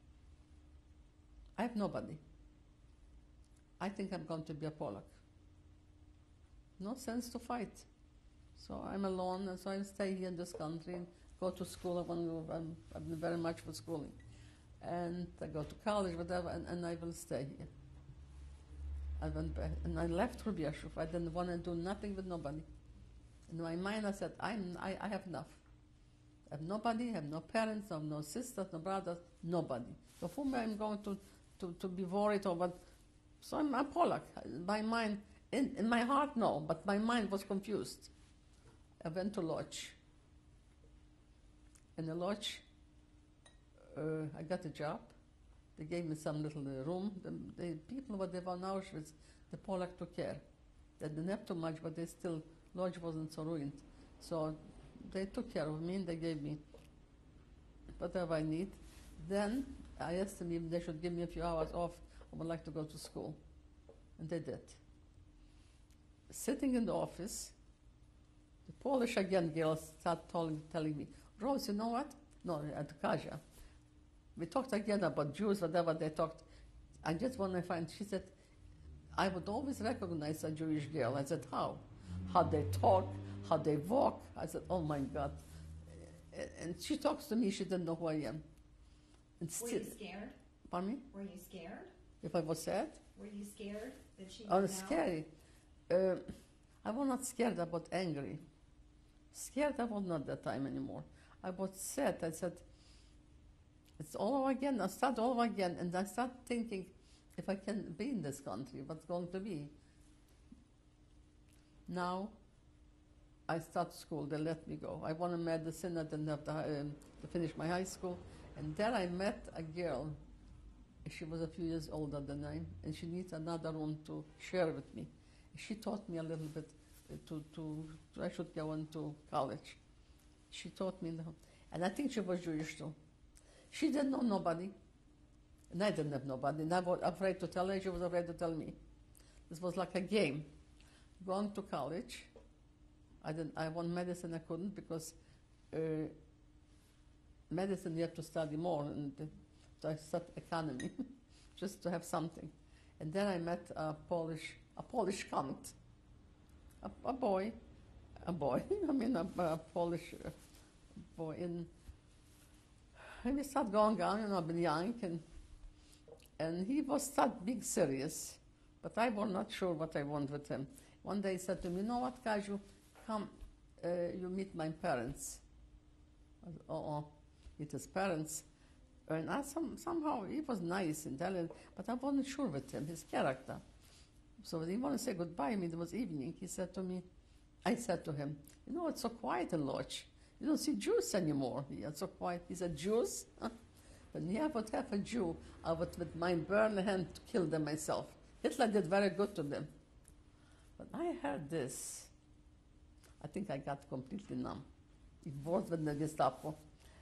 I have nobody. I think I'm going to be a Polak. No sense to fight. So I'm alone, and so I stay here in this country and go to school. I want to go, I'm, I've been very much for schooling. And I go to college, whatever, and, and I will stay here. I went back, and I left Rubieszów. I didn't want to do nothing with nobody. In my mind, I said, I'm, I, I have enough. I have nobody, I have no parents, I have no sisters, no brothers, nobody. So whom I'm going to To, to be worried over. So I'm a Polak. My mind, in, in my heart, no, but my mind was confused. I went to lodge. In the lodge, uh, I got a job. They gave me some little uh, room. The, the people, what they were in Auschwitz, the Polak took care. They didn't have too much, but they still, lodge wasn't so ruined. So they took care of me and they gave me whatever I need. Then I asked them if they should give me a few hours off. I would like to go to school. And they did. Sitting in the office, the Polish again girls start telling, telling me, Rose, you know what? No, at Kasia. We talked again about Jews, whatever they talked. I just want to find, she said, I would always recognize a Jewish girl. I said, how? How they talk, how they walk. I said, oh my God. And she talks to me, she didn't know who I am. And Were still, you scared? pardon me? Were you scared? If I was sad? Were you scared that she I would was know? scary. Uh, I was not scared about angry. Scared I was not that time anymore. I was sad. I said, it's all over again. I start all over again. And I start thinking, if I can be in this country, what's going to be? Now, I start school. They let me go. I wanted medicine. I didn't have to, um, to finish my high school. And there I met a girl. She was a few years older than I, and she needs another room to share with me. She taught me a little bit to, to, to I should go into college. She taught me, the, and I think she was Jewish too. She didn't know nobody. And I didn't have nobody. And I was afraid to tell her, she was afraid to tell me. This was like a game. Going to college, I didn't. I want medicine, I couldn't, because uh, medicine you have to study more, and uh, so I studied economy, just to have something. And then I met a Polish, a Polish count, a, a boy, a boy, I mean a, a Polish uh, boy. And, and we started going on, you know, I've been young, and, and he was started being serious, but I was not sure what I want with him. One day he said to me, you know what, Kaju, come, uh, you meet my parents. I said, oh, meet his parents. And I, some, somehow he was nice, intelligent, but I wasn't sure with him, his character. So when he wanted to say goodbye, I mean, it was evening, he said to me, I said to him, you know, it's so quiet in Lodz. You don't see Jews anymore. He it's so quiet. He said, Jews? When he would have a Jew, I would with my burning hand kill them myself. Hitler did very good to them. But I heard this. I think I got completely numb. It was with the Gestapo.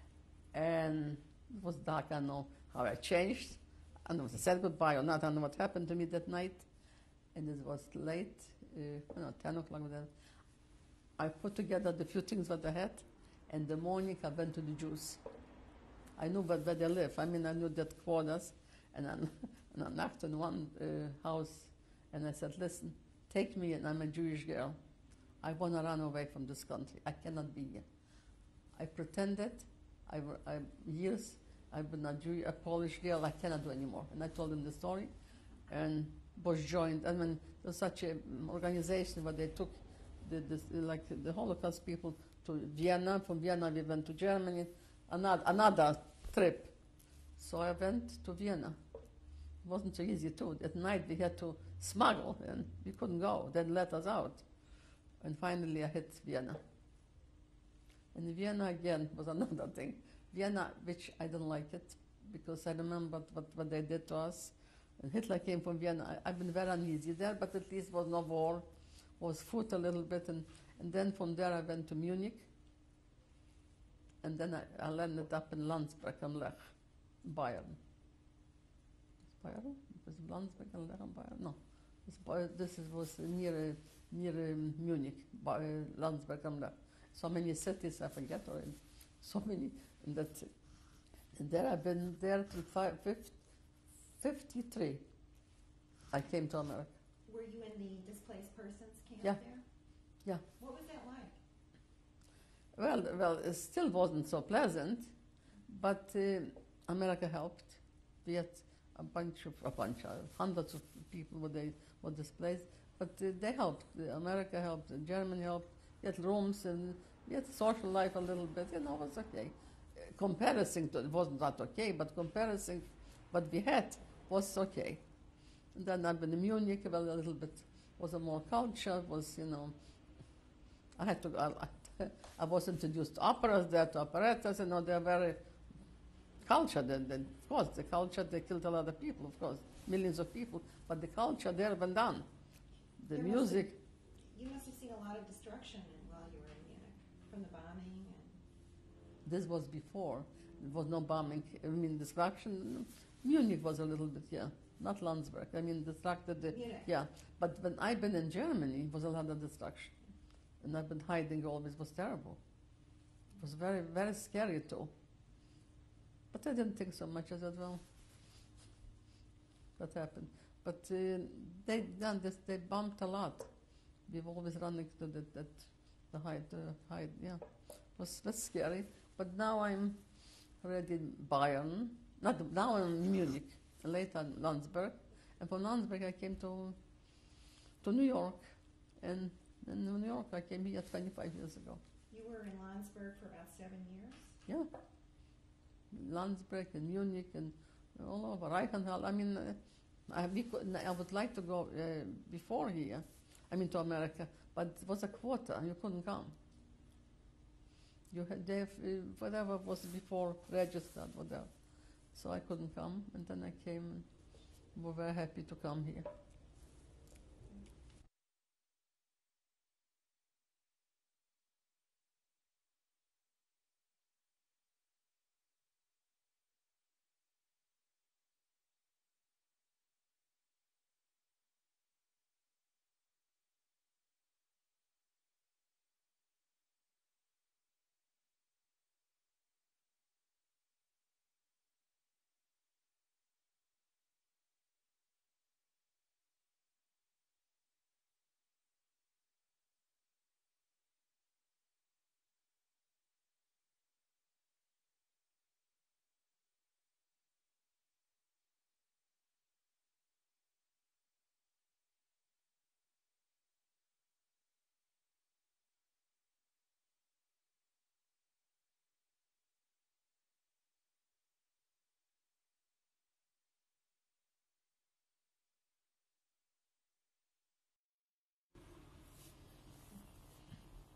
And it was dark. I don't know how I changed. I don't know if I said goodbye or not. I don't know what happened to me that night. And it was late, uh, you know, ten o'clock. Whatever. I put together the few things that I had. And the morning I went to the Jews. I knew where, where they live. I mean, I knew that quarters. And I, and I knocked on one uh, house. And I said, listen, take me, and I'm a Jewish girl. I want to run away from this country. I cannot be here. I pretended. I, I years. I've been a, Jew, a Polish girl. I cannot do anymore. And I told them the story, and was joined. I mean, there's such an organization where they took the, the, like the Holocaust people to Vienna. From Vienna, we went to Germany. Another, another trip. So I went to Vienna. It wasn't so easy too. At night we had to smuggle, and we couldn't go. They let us out. And finally I hit Vienna. And Vienna again was another thing. Vienna, which I don't like it, because I remember what, what they did to us. And Hitler came from Vienna. I, I've been very uneasy there, but at least was no war. Was food a little bit. And, and then from there I went to Munich. And then I, I landed up in Landsberg am Lech, Bayern. Bayern? Was it Landsberg am Lech and Bayern? No. This is, was near, near um, Munich, by Landsberg am Lech. So many cities I forget already. So many. And, that, and there I've been there till five, fifty-three. I came to America. Were you in the displaced persons camp Yeah. there? Yeah. What was that like? Well, well, it still wasn't so pleasant, but uh, America helped. We had a bunch of, a bunch of, hundreds of people were, they, were displaced, but uh, they helped. America helped, Germany helped. We had rooms, and we had social life a little bit. You know, it was okay. Uh, comparison to, it wasn't that okay, but comparison what we had was okay. And then I've been in Munich, well, a little bit, was a more culture, was, you know, I had to, I, I was introduced to operas there, to operettas, you know, they're very cultured. And, and of course, the culture, they killed a lot of people, of course, millions of people, but the culture there went down. The There music. Must have, you must have seen a lot of destruction while you were in Munich, from the bombing. And This was before. There was no bombing. I mean, destruction. Munich was a little bit, yeah. Not Landsberg. I mean, destructed the, Munich. yeah. But when I've been in Germany, it was a lot of destruction. And I've been hiding always. It was terrible. It was very, very scary too. But I didn't think so much. I said, well, what happened? But uh, they done this. They bombed a lot. We've always running to the, that, the hide, uh, hide. Yeah, it was that's scary. But now I'm already in Bayern. Not now I'm in Munich. Later in Landsberg, and from Landsberg I came to to New York, and in New York I came here twenty-five years ago. you were in Landsberg for about seven years? Yeah, Landsberg and Munich and all over Reichenhall. I mean, uh, I, we could, I would like to go uh, before here, I mean to America, but it was a quota and you couldn't come. You had they have, uh, whatever was before registered, whatever. So I couldn't come, and then I came, and we were very happy to come here.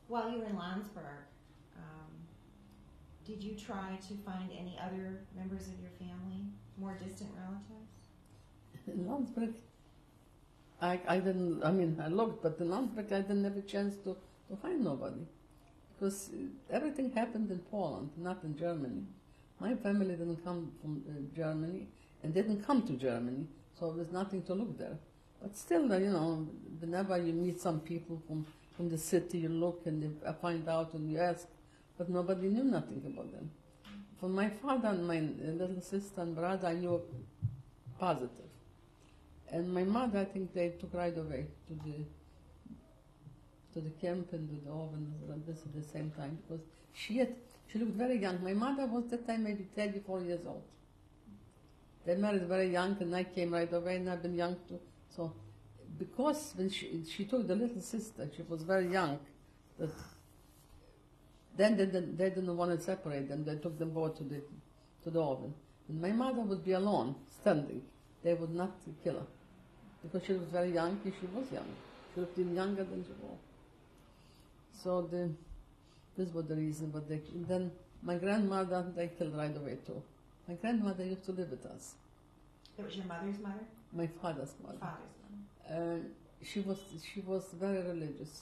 While you were in Landsberg, um, did you try to find any other members of your family, more distant relatives? In Landsberg, I, I didn't, I mean, I looked, but in Landsberg I didn't have a chance to, to find nobody. Because everything happened in Poland, not in Germany. My family didn't come from uh, Germany, and didn't come to Germany, so there's nothing to look there. But still, uh, you know, whenever you meet some people from, from the city, you look and you find out and you ask, but nobody knew nothing about them. For my father and my little sister and brother, I knew positive. And my mother, I think they took right away to the to the camp and to the oven and this at the same time, because she had, she looked very young. My mother was at that time maybe thirty-four years old. They married very young, and I came right away, and I've been young too. So, because when she she took the little sister, she was very young. That then they didn't, they didn't want to separate them. They took them both to the to the oven. And my mother would be alone, standing. They would not kill her because she was very young. And she was young. She looked even younger than she was. So the this was the reason. But they, then my grandmother they killed right away too. My grandmother used to live with us. It was your mother's mother? My father's mother. Father's mother. Uh, she was she was very religious,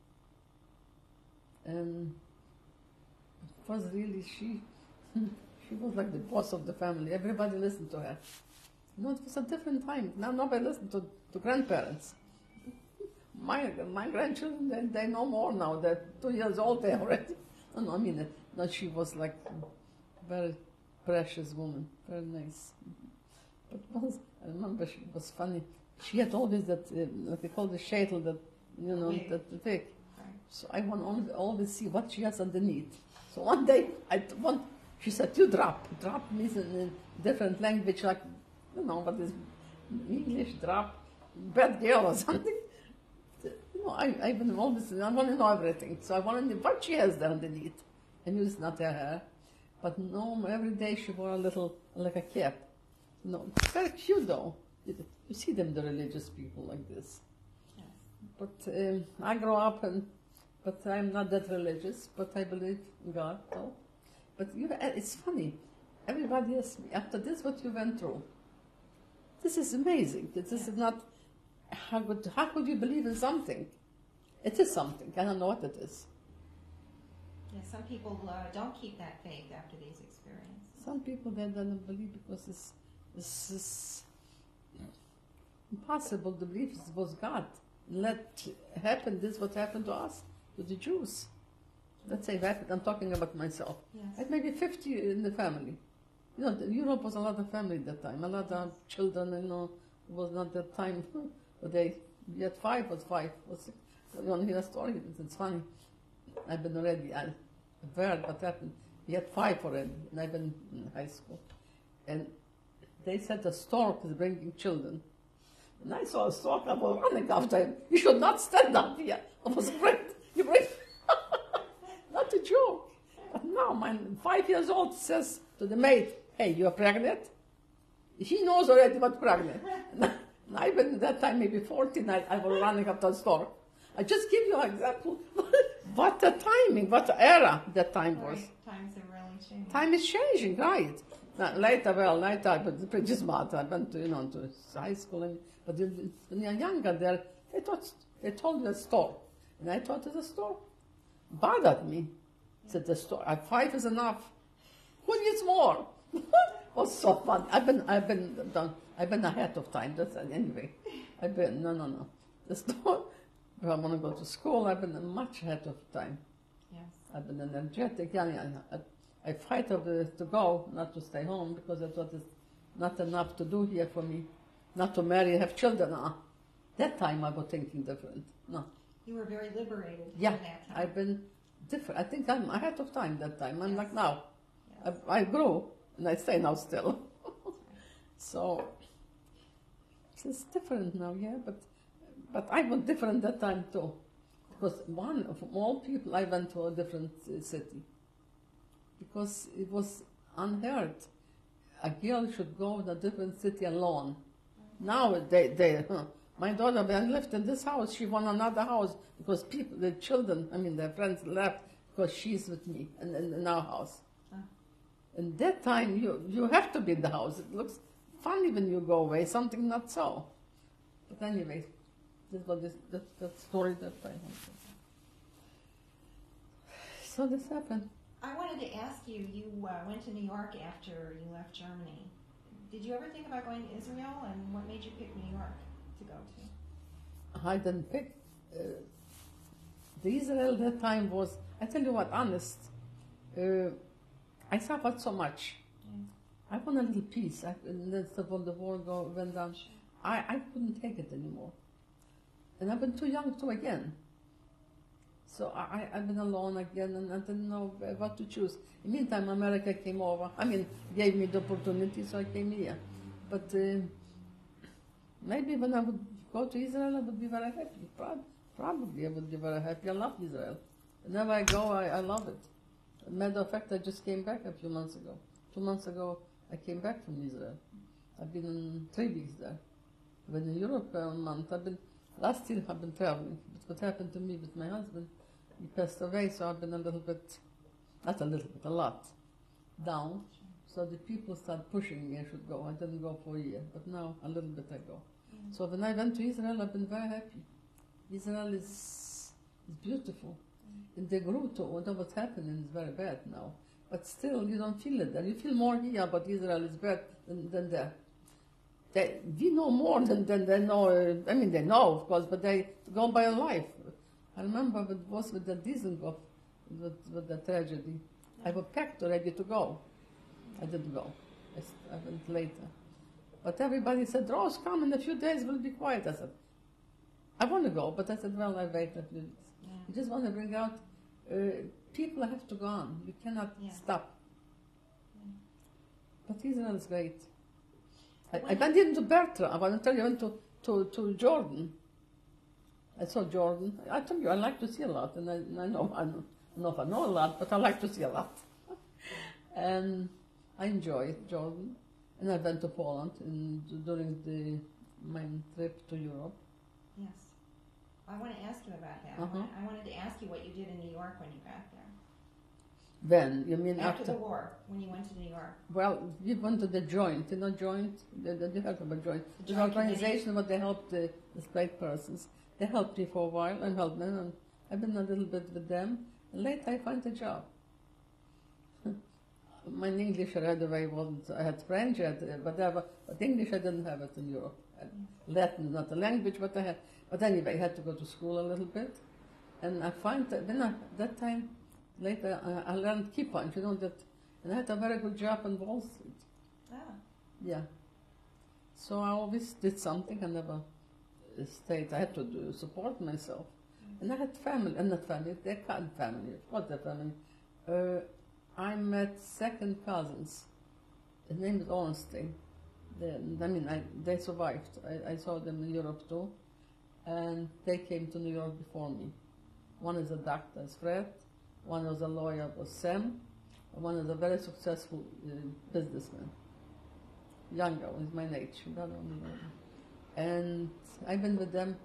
and it was really she she was like the boss of the family. Everybody listened to her. You know, it was a different time. Now nobody listened to, to grandparents. My my grandchildren they, they know more now. They're two years old they already. No, no, I mean it. No, she was like a very precious woman, very nice. But once, I remember she was funny. She had always that, uh, what they call the shaitel, that, you know, Wig. that wig. Right. So I want always, always see what she has underneath. So one day, I one, she said, you drop. Drop means in a different language, like, you know, what is English, drop, bad girl or something. You know, I, I've been always, I want to know everything. So I want to know what she has there underneath. I knew it's not her hair. But no, every day she wore a little, like a cap. No, very cute though. You see them, the religious people like this. Yes. But um, I grew up, and but I'm not that religious. But I believe in God, though. But you, it's funny. Everybody asks me after this, what you went through. This is amazing. This Yes. is not. How could how could you believe in something? It is something. I don't know what it is. Yeah, some people uh, don't keep that faith after these experiences. Some people they don't believe because it's, it's, it's impossible to believe it was God. Let happen. This is what happened to us, to the Jews. Let's say that. I'm talking about myself. Yes. I had maybe fifty in the family. You know, Europe was a lot of family at that time. A lot of children. You know, it was not that time. But they we had five was five was six. You want to hear a story? It's funny. I've been already. I heard what happened. We had five already, and I've been in high school. And they said the stork is bringing children. And I saw a stork, I was running after him. You should not stand up here. I was afraid. You bring... Not a joke. But now, my five years old says to the maid, hey, you are pregnant? He knows already what pregnant. And I've been at that time, maybe fourteen, I, I was running after the stork. I just give you an example. What a timing, what an era that time was. Right. Times have really changed. Time is changing, right? Now, later, well, later, I was pretty smart. I went to, you know, to high school, and, but when you're younger, there, they thought they told me a story, and I thought it's a story. Bothered me. Said the story. Uh, five is enough. Who needs more? Was so fun. I've been, I've been done. I've been ahead of time. That's anyway. I've been no, no, no. The story. If I want to go to school, I've been much ahead of time. Yes. I've been energetic. Yeah, yeah. I, I fight of the, to go, not to stay home, because I thought it's not enough to do here for me. Not to marry, have children. Uh, that time I was thinking different. No. You were very liberated Yeah, in that time. I've been different. I think I'm ahead of time that time. I'm Yes. like now. Yes. I, I grew, and I stay now still. So it's different now, yeah. But but I was different that time too, because one of all people I went to a different uh, city, because it was unheard. A girl should go to a different city alone. Now they they huh, My daughter, when I lived in this house, she won another house because people, the children, I mean, their friends left because she's with me in, in, in our house. Huh. In that time, you, you have to be in the house. It looks funny when you go away, something not so. But anyway, this was this, that, that story that I wanted. So this happened. I wanted to ask you, you uh, went to New York after you left Germany. Did you ever think about going to Israel, and what made you pick New York to go to? I didn't pick. Uh, the Israel that time was, I tell you what, honest. Uh, I suffered so much. Mm. I want a little peace. I, and then stuff when the war go, went down. I, I couldn't take it anymore. And I've been too young to again. So I, I've been alone again, and I didn't know what to choose. In the meantime, America came over. I mean, gave me the opportunity, so I came here. But uh, maybe when I would go to Israel, I would be very happy. Pro- probably I would be very happy. I love Israel. Whenever I go, I, I love it. As a matter of fact, I just came back a few months ago. Two months ago, I came back from Israel. I've been in three weeks there. I've been in Europe a month. I've been, last year I've been traveling. But what happened to me with my husband, he passed away, so I've been a little bit, not a little bit, a lot, down. So the people started pushing me I should go. I didn't go for a year, but now a little bit I go. Mm. So when I went to Israel, I've been very happy. Israel is, is beautiful. Mm. And they grew to, although what's happening is very bad now. But still, you don't feel it there. You feel more here about Israel is bad than, than there. They, we know more than, than they know. Uh, I mean, they know, of course, but they go by life. I remember it was with the Dizengoff, with, with the tragedy. I was packed ready to go. I didn't go. I, I went later. But everybody said, Rose, come in a few days, we'll be quiet. I said, I want to go, but I said, well, I wait a few days. Yeah. You just want to bring out, uh, people have to go on. You cannot yeah. stop. Yeah. But Israel is great. I, I went into Bertra. I want to tell you, I went to, to, to Jordan. I saw Jordan. I told you, I like to see a lot, and I, and I know I don't know if I know a lot, but I like to see a lot. And I enjoyed Jordan. And I went to Poland in, during the, my trip to Europe. Yes. I want to ask you about that. Uh-huh. I wanted to ask you what you did in New York when you got there. When? You mean after? After the war, when you went to New York. Well, we went to the Joint, you know, Joint, they, they heard about Joint. The Joint organization where they helped the displaced persons. They helped me for a while and helped them, and I've been a little bit with them. And later I found a job. My English right away wasn't, I had French, I had whatever, but English I didn't have it in Europe. Latin is not a language, but I had, but anyway, I had to go to school a little bit. And I find that then I, that time, later, I, I learned key punch, you know, that, and I had a very good job on Wall Street. Ah. Yeah. So I always did something, I never stayed, I had to do, support myself. Mm-hmm. And I had family, and not family, they had family, of course they're family. Uh, I met second cousins. His name is Ornstein. They, I mean, I, they survived. I, I saw them in Europe too. And they came to New York before me. One is a doctor, is Fred. One was a lawyer, was Sam. And one is a very successful uh, businessman. Younger, he's my age. And I've been with them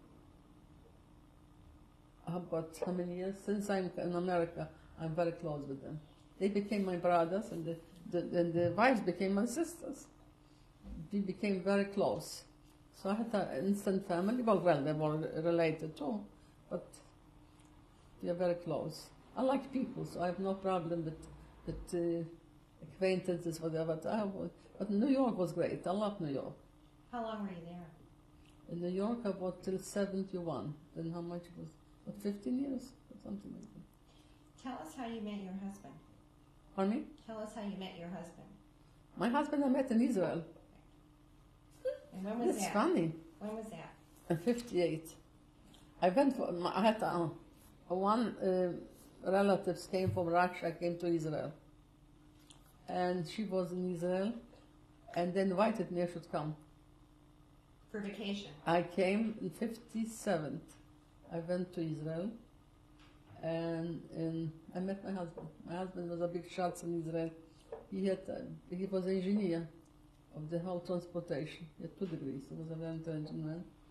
about how many years? Since I'm in America, I'm very close with them. They became my brothers, and the, the, and the wives became my sisters. We became very close. So I had an instant family. Well, well, they were related too, but we are very close. I like people, so I have no problem with, with uh, acquaintances, whatever. But, I, but New York was great. I love New York. How long were you there? In New York, I was till seventy-one. Then how much was? What, fifteen years or something like that. Tell us how you met your husband. Pardon me? Tell us how you met your husband. My husband I met in Israel. And when was It's that? funny. When was that? In fifty-eight. I went for, I had uh, one uh, relatives came from Russia, came to Israel. And she was in Israel, and they invited me I should come. For vacation? I came in fifty-seven. I went to Israel, and, and I met my husband. My husband was a big shot in Israel. He had, uh, he was an engineer of the whole transportation. He had two degrees. He was a very intelligent man.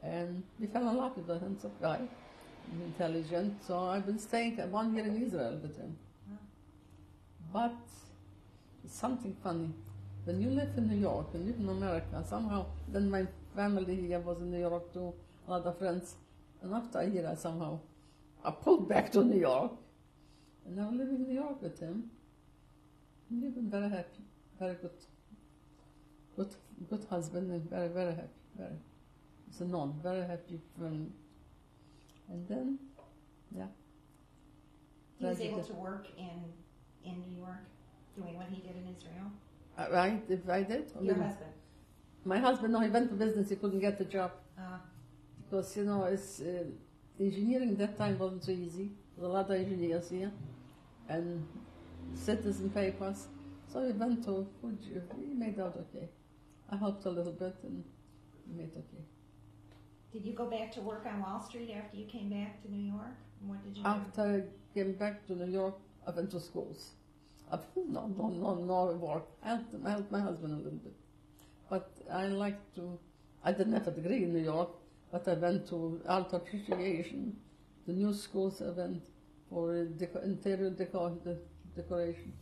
And we fell in love with a handsome guy, intelligent. So I've been staying one year in Israel with him. But something funny. When you live in New York, and live in America, somehow, then my family here was in New York too, a lot of friends. And after a year, I somehow, I pulled back to New York. And now I'm living in New York with him. I'm living very happy, very good, good, good husband, and very, very happy, very. It's a non, very happy friend. And then, yeah. He was Tragic. able to work in in New York, doing what he did in Israel. Uh, right, if I did. I Your mean, husband. My husband, no, he went to business, he couldn't get the job. Uh, Because, you know, it's, uh, engineering that time wasn't so easy. There were a lot of engineers here. And citizen papers. So we went to, we made out okay. I helped a little bit and we made okay. did you go back to work on Wall Street after you came back to New York? And what did you do? After I came back to New York, I went to schools. I, no, no, no, no work. I helped, I helped my husband a little bit. But I like to, I didn't have a degree in New York, but I went to art appreciation, the new schools I went for uh, deco- interior decor- de- decoration.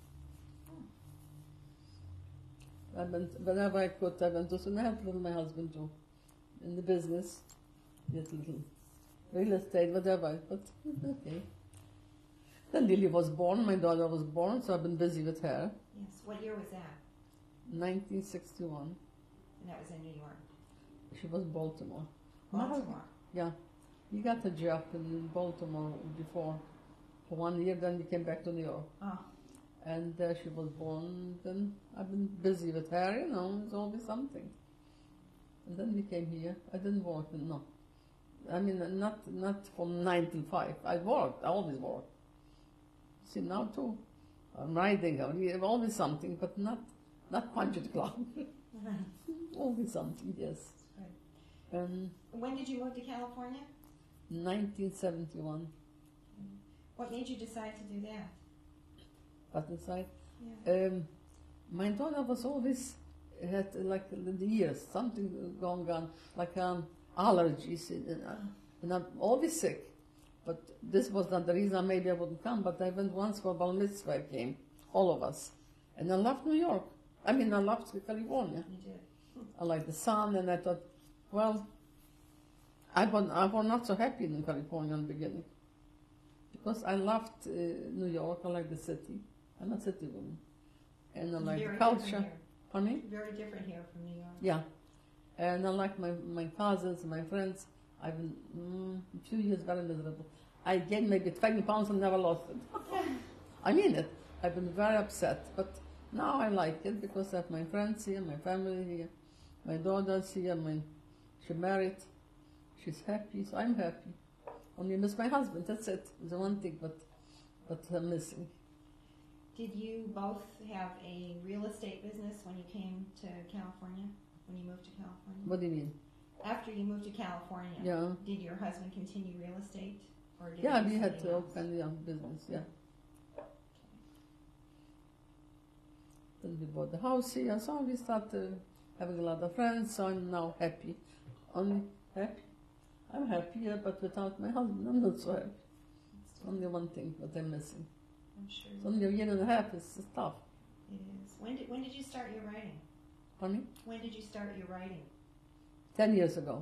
I went, whenever I could, I went to, so I helped little my husband too, in the business, did little real estate, whatever, but okay. Then Lily was born, my daughter was born, so I've been busy with her. Yes. What year was that? nineteen sixty-one, And that was in New York. she was Baltimore. Baltimore. Yeah, he got a job in Baltimore before for one year, then he came back to New York. Oh. And uh, she was born, then I've been busy with her, you know, it's always something. And then we came here, I didn't work, no. I mean, not not from nine till five, I worked, I always worked. See, now too, I'm riding, I'm always something, but not, not punch at the clock. Right. Always something, yes. Right. Um, When did you move to California? nineteen seventy-one, What made you decide to do that? but inside. Yeah. Um, my daughter was always had uh, like the ears, something going on, like um, allergies, and, uh, and I'm always sick. But this was not the reason maybe I wouldn't come, but I went once for Bar Mitzvah, I came, all of us. And I loved New York. I mean, I loved California. You did. I liked the sun, and I thought, well, I was, I was not so happy in California in the beginning. Because I loved uh, New York, I like the city. I'm a city woman. And I like Very the culture. different here. Funny? Very different here from New York. Yeah. And I like my, my cousins, my friends. I've been mm, a few years very miserable. I gained maybe twenty pounds and never lost it. I mean it. I've been very upset. But now I like it because I have my friends here, my family here, my daughter's here, my, she married. She's happy, so I'm happy. Only miss my husband, that's it. The one thing, but, but I'm missing. Did you both have a real estate business when you came to California? When you moved to California? What do you mean? After you moved to California, Yeah. did your husband continue real estate? Or did Yeah, he do we had something all else? kind of young business, yeah. Then we bought the house here, so we started having a lot of friends, so I'm now happy. Only happy? I'm happy, yeah, but without my husband, I'm not so happy. It's only one thing that I'm missing. I'm sure. It's only a year and a half, it's, it's tough. It is. When did when did you start your writing? Honey? When did you start your writing? Ten years ago.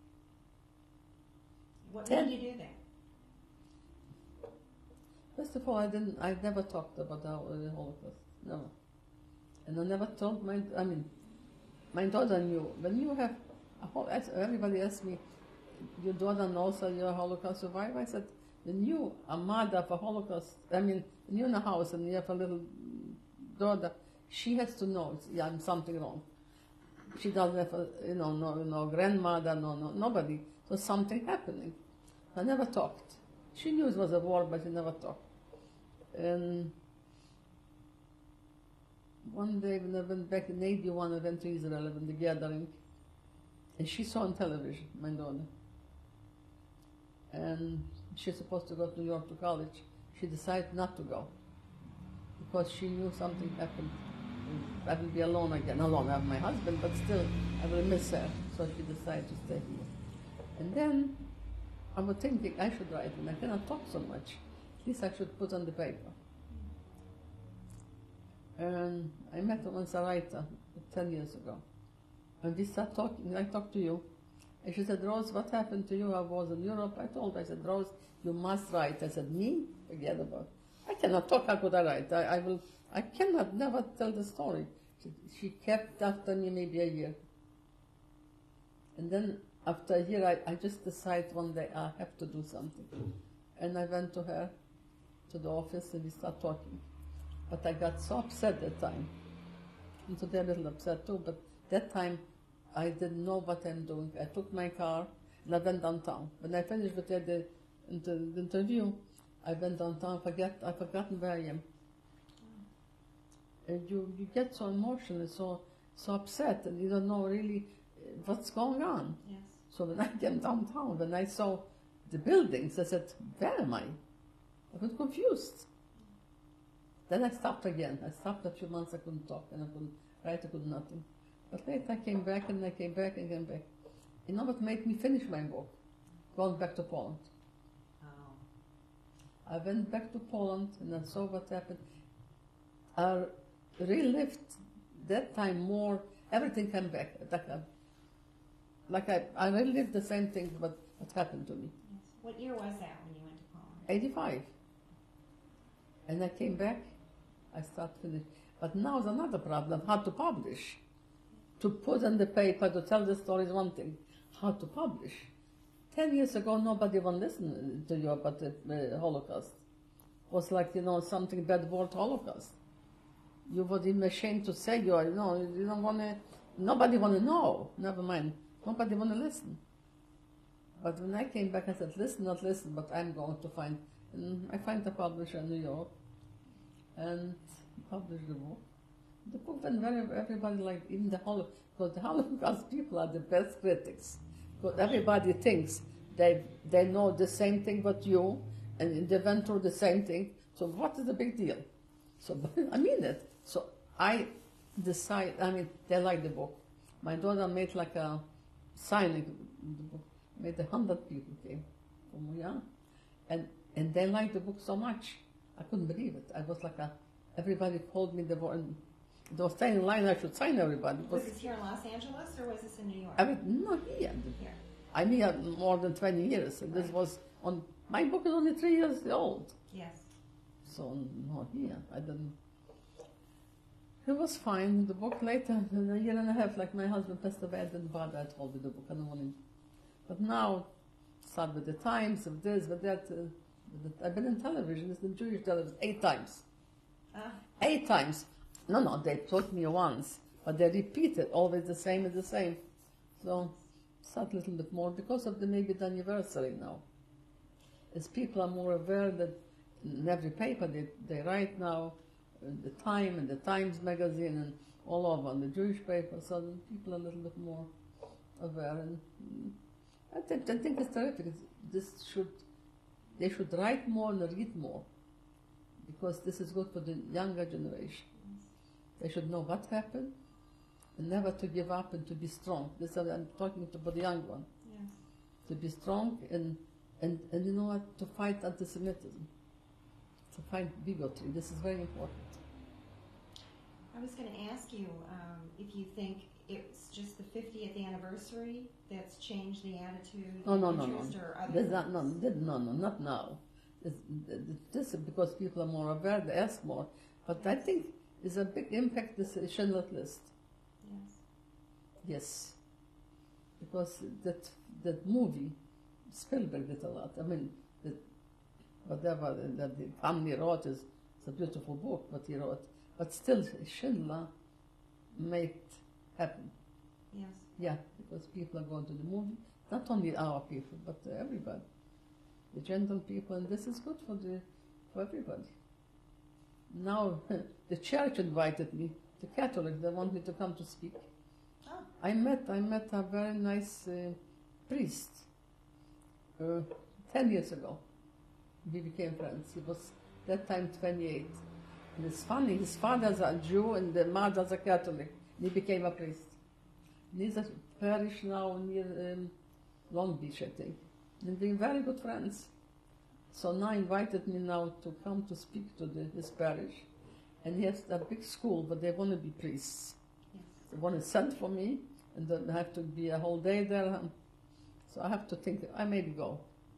What Ten. made you do that? First of all, I didn't, I never talked about the Holocaust, never. And I never told my, I mean, my daughter knew. When you have, a whole, everybody asked me, your daughter knows that you're a Holocaust survivor? I said, when you a mother of a Holocaust, I mean, when you're in a house and you have a little daughter, she has to know, yeah, I'm something wrong. She doesn't have a, you know, no, no grandmother, no, no, nobody. So something happening. I never talked. She knew it was a war, but she never talked. And one day when I went back in eighty-one, I went to Israel, I went to the gathering, and she saw on television, my daughter. And she's supposed to go to New York to college. She decided not to go because she knew something happened. I will be alone again. Alone, I have my husband, but still, I will miss her. So she decided to stay here. And then I was thinking I should write, and I cannot talk so much. At least I should put on the paper. And I met once a writer ten years ago. And we started talking, I talked to you. And she said, Rose, what happened to you? I was in Europe. I told her, I said, Rose, you must write. I said, me? Forget about it. I cannot talk, how could I write? I, I will, I cannot never tell the story. She, she kept after me maybe a year. And then after a year, I, I just decided one day I have to do something. And I went to her, to the office, and we started talking. But I got so upset that time. And today I'm a little upset too, but that time I didn't know what I'm doing. I took my car and I went downtown. When I finished with the, the, the interview, I went downtown, forget, I've forgotten where I am. And you, you get so emotional, so, so upset, and you don't know really what's going on. Yes. So when I came downtown, when I saw the buildings, I said, where am I? I was confused. Then I stopped again. I stopped a few months, I couldn't talk, and I couldn't write, I could nothing. But later I came back, and I came back, and came back. You know what made me finish my book? Going back to Poland. Oh. I went back to Poland, and I saw what happened. I relived that time more, everything came back. Like I, like I, I relived the same thing, but what happened to me. Yes. What year was that when you went to Poland? eighty-five. And I came back, I started finished. But now there's another problem, how to publish. To put on the paper, to tell the story is one thing. How to publish. Ten years ago, nobody would listen to you about the uh, Holocaust. It was like, you know, something bad word, Holocaust. You would even ashamed to say you are, you know, you don't want to, nobody want to know, never mind. Nobody want to listen. But when I came back, I said, listen, not listen, but I'm going to find, and I find a publisher in New York, and published the book. The book went very, everybody liked, even the Holocaust, because the Holocaust people are the best critics. Because everybody thinks they, they know the same thing but you, and they went through the same thing, so what is the big deal? So, I mean it. So I decide, I mean, they like the book. My daughter made like a signing, the book, made a hundred people came from yeah, and and they liked the book so much, I couldn't believe it. I was like a, everybody called me the and they were staying in line. I should sign everybody. It Was, was this here in Los Angeles or was this in New York? I mean, no, here. Here. I'm here more than twenty years, and Right. this was on. My book is only three years old. Yes. So no, here I didn't. It was fine. The book later, in a year and a half, like my husband passed away, I didn't bother. I told you the book. I don't want to. But now, start with the Times, of this, with that. Uh, with the, I've been in television. It's in Jewish television eight times. Ah. Eight times. No, no, they told me once, but they repeated always the same and the same. So, start a little bit more because of the maybe the anniversary now. As people are more aware that in every paper they, they write now, uh, the Time and the Times magazine and all over on the Jewish paper, so the people are a little bit more aware. And mm, I think I think it's terrific. It's, this should they should write more and read more, because this is good for the younger generation. They should know what happened, and never to give up and to be strong. This is, I'm talking to the young one. Yes. To be strong and, and, and you know what, to fight anti-Semitism, to fight bigotry. This is very important. I was going to ask you um, if you think it's just the fiftieth anniversary that's changed the attitude, No, no, and no, no. interest, or other There's not, no, things? no, no, not now. It's, this is because people are more aware, they ask more. But I think there's a big impact, this Schindler's List. Yes. Yes. Because that that movie, Spielberg did a lot. I mean, the, whatever that the family wrote is it's a beautiful book, what he wrote. But still, Schindler made it happen. Yes. Yeah, because people are going to the movie. Not only our people, but everybody. The gentle people, and this is good for the for everybody. Now, the church invited me, the Catholic, they want me to come to speak. Oh. I met, I met a very nice uh, priest uh, ten years ago. We became friends. He was that time twenty-eight. And it's funny, his father's a Jew and the mother's a Catholic. And he became a priest. And he's a parish now near um, Long Beach, I think. And we're very good friends. So now invited me now to come to speak to the, this parish. And he has a big school, but they want to be priests. Yes. They want to send for me, and then I have to be a whole day there. So I have to think, I maybe go.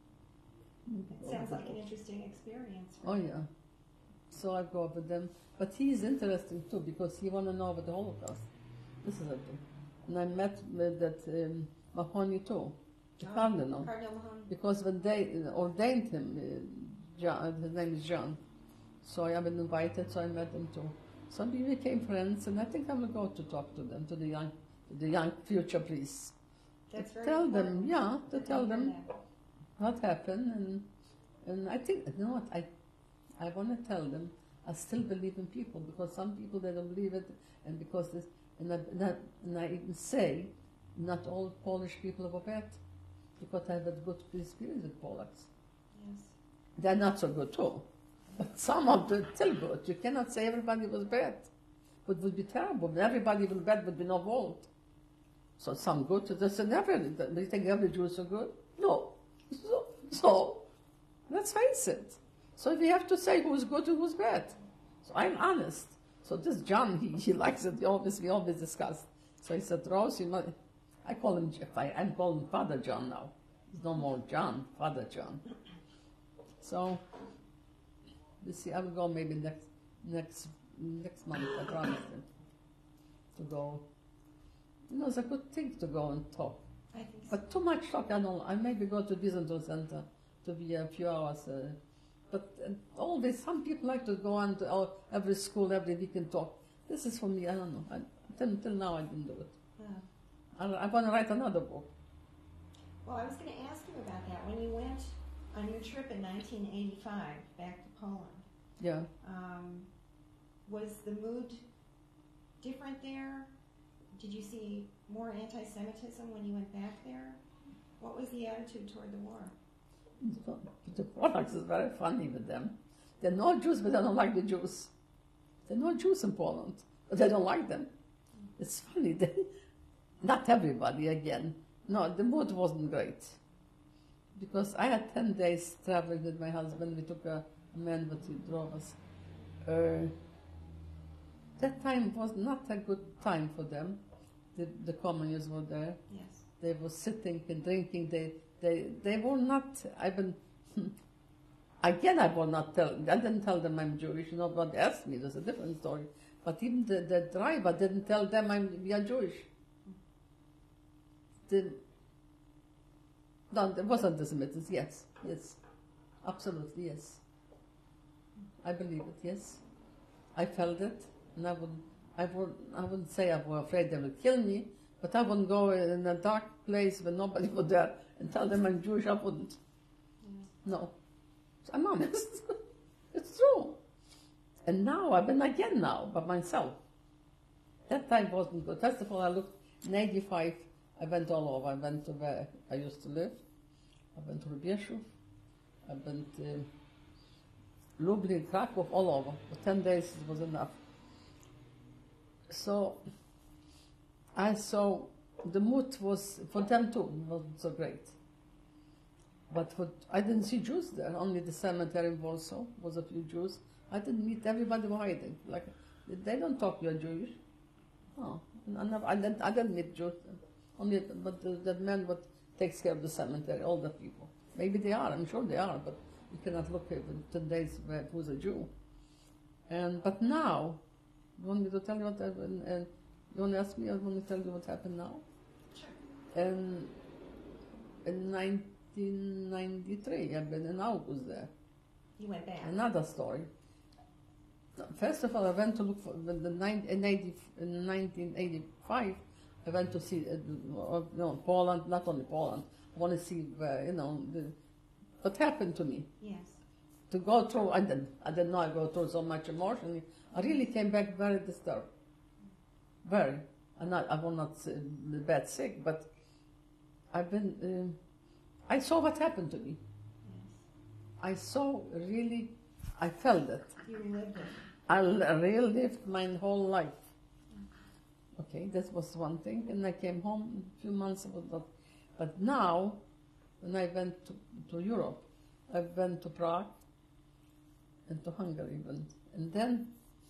It sounds like an interesting experience. Oh, yeah. So I go with them. But he's interesting too, because he want to know about the Holocaust. This is a thing. And I met with that um, Mahoney too, the Oh, cardinal. Cardinal Mahoney. Because when they uh, ordained him, uh, John, his name is John, so I have been invited, so I met them too. So we became friends, and I think I will go to talk to them, to the young, to the young future priests. That's very Tell them, important yeah, to that tell they hear them that. what happened, and and I think, you know what, I I want to tell them I still believe in people, because some people they don't believe it, and because this, and I, and I, and I even say not all Polish people are bad, because I have a good experience with Polacks. Yes. They're not so good too, but some of them still good. You cannot say everybody was bad. It would be terrible. If everybody was bad, would be no fault. So some good. So that's never. Do you think every Jew is so good? No. So, so let's face it. So we have to say who's good and who's bad. So I'm honest. So this John, he, he likes it. We always, we always discuss. So he said, Rose, you know, I call him, I, I'm calling Father John now. He's no more John, Father John. So, we see, I will go maybe next, next, next month, I promise him, to go. You know, it's a good thing to go and talk. I think so. But too much talk, I don't, I maybe go to Byzantine Center to be a few hours. Uh, but uh, always, some people like to go on to uh, every school, every week and talk. This is for me, I don't know. I, until, until now, I didn't do it. Yeah. I, I want to write another book. Well, I was going to ask you about that. When you went on your trip in nineteen eighty-five back to Poland, Yeah. um, was the mood different there? Did you see more anti-Semitism when you went back there? What was the attitude toward the war? The Polacks is very funny with them. They're not Jews, but they don't like the Jews. They're not Jews in Poland, but they don't like them. It's funny. They, not everybody, again. No, the mood wasn't great. Because I had ten days traveling with my husband. We took a, a man that he drove us. Uh, that time was not a good time for them. The, the communists were there. Yes. They were sitting and drinking. They, they, they were not, I been, again, I will not tell, I didn't tell them I'm Jewish. You know, what they asked me, that's a different story. But even the, the driver didn't tell them I'm, we are Jewish. The, no, there was anti-Semitism, yes, yes. Absolutely, yes. I believe it, yes. I felt it, and I wouldn't, I wouldn't, I wouldn't say I was afraid they would kill me, but I wouldn't go in a dark place where nobody was there and tell them I'm Jewish. I wouldn't. Yeah. No. I'm honest. It's true. And now, I've been again now, by myself. That time wasn't good. First of all, I looked, in eighty-five, I went all over. I went to where I used to live. I went to Rubieszów. I went to Lublin, Krakow, all over. For ten days it was enough. So, I saw the mood was, for them too, wasn't so great. But for, I didn't see Jews there, only the cemetery in Warsaw was a few Jews. I didn't meet, everybody was hiding. Like, they don't talk, you're Jewish. Oh, I, never, I, didn't, I didn't meet Jews. Only, but the, the man what takes care of the cemetery, all the people. Maybe they are, I'm sure they are, but you cannot look at ten days where who's a Jew. And but now, you want me to tell you what happened? And you want to ask me? I want to tell you what happened now. Sure. And in nineteen ninety-three, I've been in August there. You went back. Another story. First of all, I went to look for the, the nine, in, eighty, in nineteen eighty-five. I went to see, uh, you know, Poland, not only Poland. I want to see, uh, you know, the, what happened to me. Yes. To go through, I didn't, I didn't know I go through so much emotionally. I really came back very disturbed. Very. I'm not, I will not say bad sick, but I've been, uh, I saw what happened to me. Yes. I saw really, I felt it. You lived it. I relived my whole life. Okay, that was one thing. And I came home a few months ago. But now, when I went to, to Europe, I went to Prague and to Hungary even. And then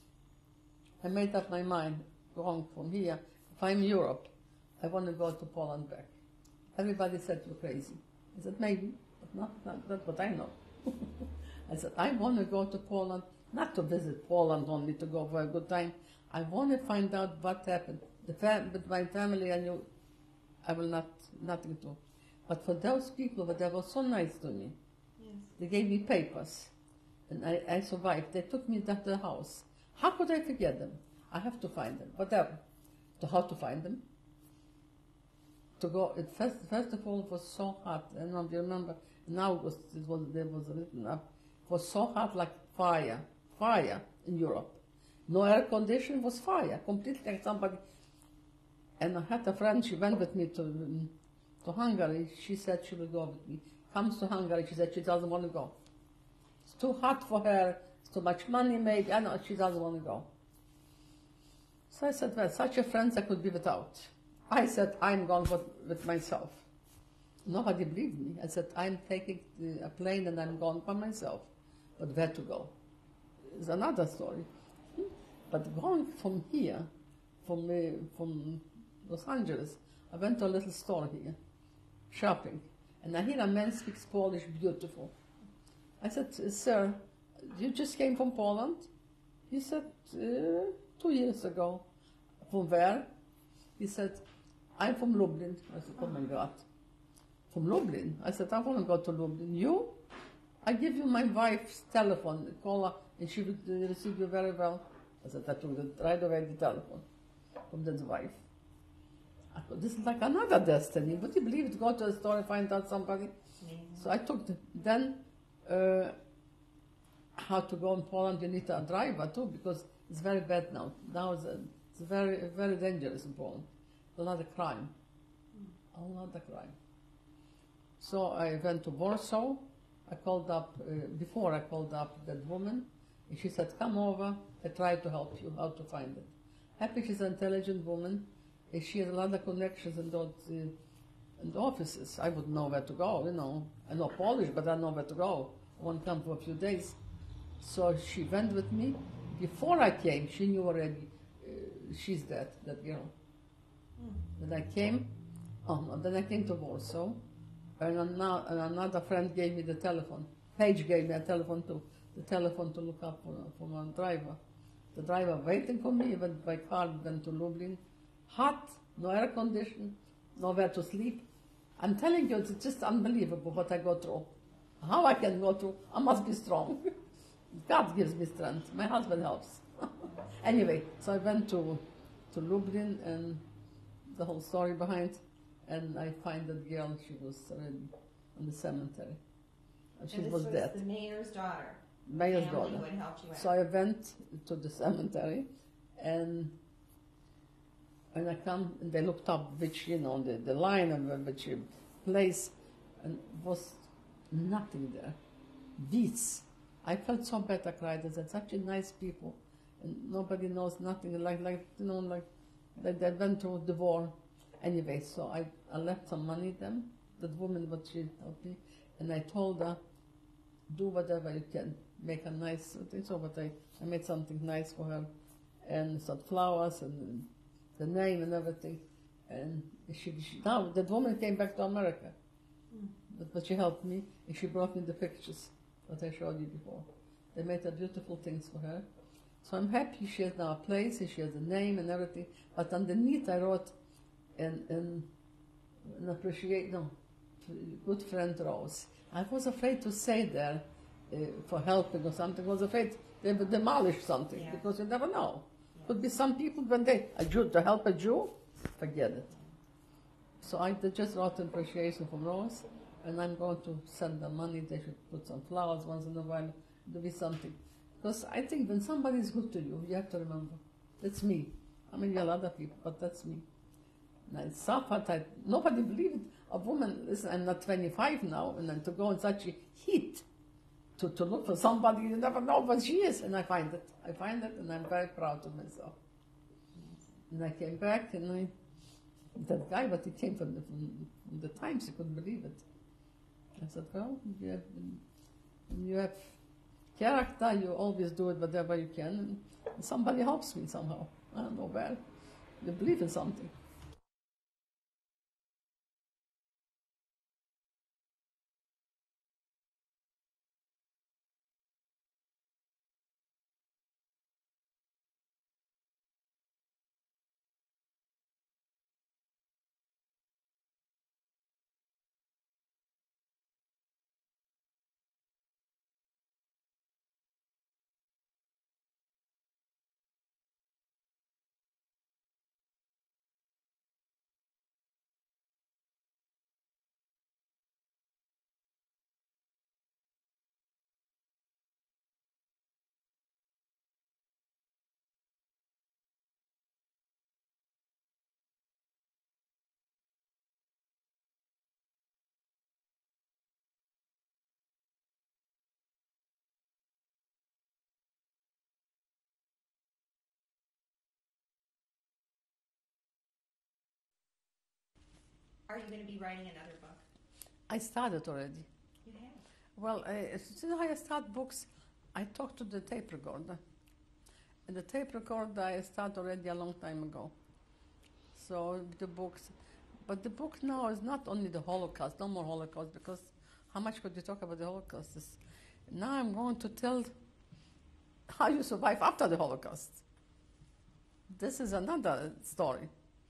I made up my mind, going from here, if I'm in Europe, I want to go to Poland back. Everybody said you're crazy. I said, maybe, but not, not that's what I know. I said, I want to go to Poland, not to visit Poland only to go for a good time. I want to find out what happened. The fam- with my family, I knew I will not, nothing to. But for those people, they were so nice to me. Yes. They gave me papers, and I, I survived. They took me to the house. How could I forget them? I have to find them, whatever. So how to find them? To go, it first, first of all, it was so hot. I don't know if you remember, in August, it was, there was written up. It was so hot like fire, fire in Europe. No air condition, was fire, completely like somebody. And I had a friend, she went with me to, um, to Hungary. She said she will go with me. Comes to Hungary, she said she doesn't want to go. It's too hot for her, it's too much money maybe, I know, she doesn't want to go. So I said, well, such a friend I could be without. I said, I'm going with, with myself. Nobody believed me. I said, I'm taking the, a plane and I'm going by myself. But where to go? It's another story. But going from here, from, uh, from Los Angeles, I went to a little store here, shopping. And I hear a man speaks Polish, beautiful. I said, sir, you just came from Poland? He said, uh, two years ago. From where? He said, I'm from Lublin. I said, oh my God. From Lublin? I said, I want to go to Lublin. You? I give you my wife's telephone, call her, and she will uh, receive you very well. I said, I took the, right away the telephone from that wife. I thought, this is like another destiny. Would you believe it? Go to a store and find out somebody. Mm-hmm. So I took the, then, uh, how to go in Poland, you need a driver too, because it's very bad now. Now it's, a, it's very, very dangerous in Poland. A lot of crime. Mm. A lot of crime. So I went to Warsaw. I called up, uh, before I called up that woman, and she said, come over, I try to help you, how to find it. Happy she's an intelligent woman, and she has a lot of connections in those uh, in the offices. I wouldn't know where to go, you know. I know Polish, but I know where to go. I won't come for a few days. So she went with me. Before I came, she knew already, uh, she's dead, that girl. Mm. Then I came, oh no, then I came to Warsaw. And another, and another friend gave me the telephone. Paige gave me a telephone too. The telephone to look up for, for my driver. The driver waiting for me, went by car, went to Lublin. Hot, no air condition, nowhere to sleep. I'm telling you, it's just unbelievable what I go through. How I can go through, I must be strong. God gives me strength. My husband helps. Anyway, so I went to, to Lublin and the whole story behind. And I find that girl, she was already in the cemetery. And she and this was, was dead. the mayor's daughter. Mayor's family daughter. Who had helped you out. So I went to the cemetery, and and I come, and they looked up which, you know, the, the line of which place, and was nothing there. Beats. I felt so bad. I cried. I said, such a nice people, and nobody knows nothing. Like, like you know, like, like they went through the war. Anyway, so I, I left some money them, that woman, what she helped me, and I told her, do whatever you can, make a nice thing. So what I, I made something nice for her, and some flowers and the name and everything. And she, she now that woman came back to America, mm. but, but she helped me, and she brought me the pictures that I showed you before. They made a beautiful things for her. So I'm happy she has now a place, and she has a name and everything. But underneath I wrote, and, and, and appreciate, no, good friend Rose. I was afraid to say there uh, for helping or something. I was afraid they would demolish something, yeah. Because you never know. Yeah. Could be some people when they, a Jew, to help a Jew, forget it. So I just wrote an appreciation from Rose, and I'm going to send them money. They should put some flowers once in a while, do be something. Because I think when somebody is good to you, you have to remember, that's me. I mean, you're other people, but that's me. And I suffered. I, nobody believed a woman. Listen, I'm not twenty-five now, and then to go in such a heat to, to look for somebody, you never know what she is. And I find it. I find it, and I'm very proud of myself. And I came back, and I that guy, but he came from the, from the Times, he couldn't believe it. I said, well, you have, you have character, you always do it whatever you can, and somebody helps me somehow. I don't know where. You believe in something. Are you going to be writing another book? I started already. You have. Well, uh, since I start books, I talk to the tape recorder. And the tape recorder I start already a long time ago. So the books, but the book now is not only the Holocaust, no more Holocaust, because how much could you talk about the Holocaust? It's, now I'm going to tell how you survive after the Holocaust. This is another story.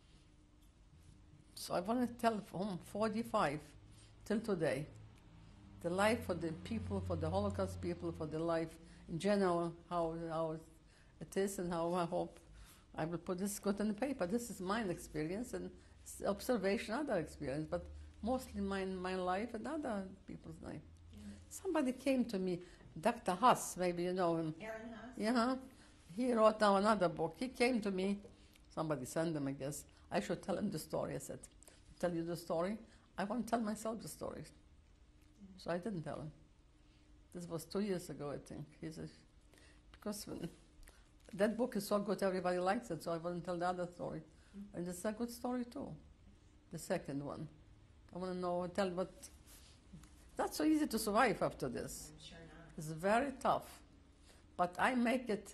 So I want to tell from forty-five till today, the life for the people, for the Holocaust people, for the life in general, how, how it is, and how I hope I will put this good in the paper. This is my experience and observation, other experience, but mostly my, my life and other people's life. Yeah. Somebody came to me, Doctor Haas, maybe you know him. Aaron Haas? Yeah, he wrote down another book. He came to me, somebody sent him, I guess. I should tell him the story. I said, tell you the story? I want to tell myself the story. Mm. So I didn't tell him. This was two years ago, I think. He's a, because when, that book is so good, everybody likes it, so I wouldn't tell the other story. Mm. And it's a good story too, the second one. I want to know, tell what, not so easy to survive after this. I'm sure not. It's very tough. But I make it,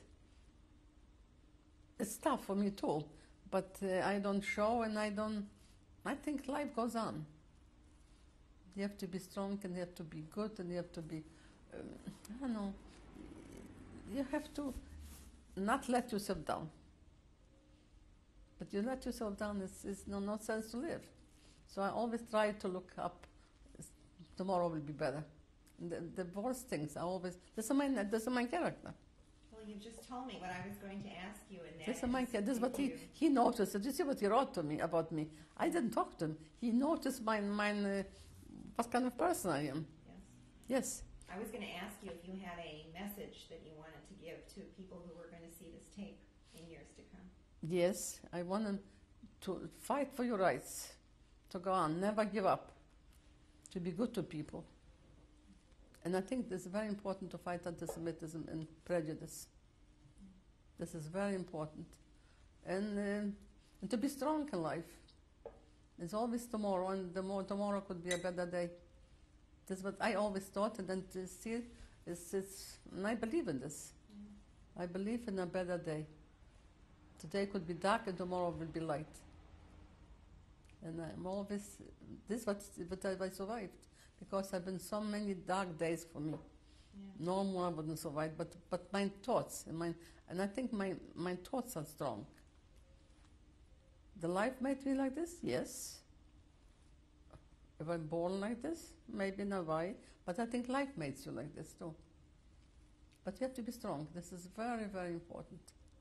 it's tough for me too. But uh, I don't show and I don't, I think life goes on. You have to be strong and you have to be good and you have to be, um, I don't know, you have to not let yourself down. But you let yourself down, it's, it's no, no sense to live. So I always try to look up, tomorrow will be better. And the, the worst things, I always, this is my, this is my character. Well, you just told me what I was going to ask you, and that This is my is, character. This is what he, you- he noticed. Did you see what he wrote to me about me? I didn't talk to him. He noticed my, mine, uh, what kind of person I am. Yes. Yes. I was going to ask you if you had a message that you wanted to give to people who were going to see this tape in years to come. Yes, I want them to fight for your rights, to go on, never give up, to be good to people. And I think it's very important to fight anti-Semitism and prejudice. This is very important. And, um, and to be strong in life. There's always tomorrow, and the more tomorrow could be a better day. This is what I always thought, and then to see it, it's, it's, and I believe in this. Mm. I believe in a better day. Today could be dark, and tomorrow will be light. And I'm always, this is what, what I survived, because I've been so many dark days for me. Yeah. No more I wouldn't survive, but, but my thoughts, and, my, and I think my, my thoughts are strong. The life made me like this? Yes. If I'm born like this? Maybe not why, but I think life makes you like this too. But you have to be strong. This is very, very important.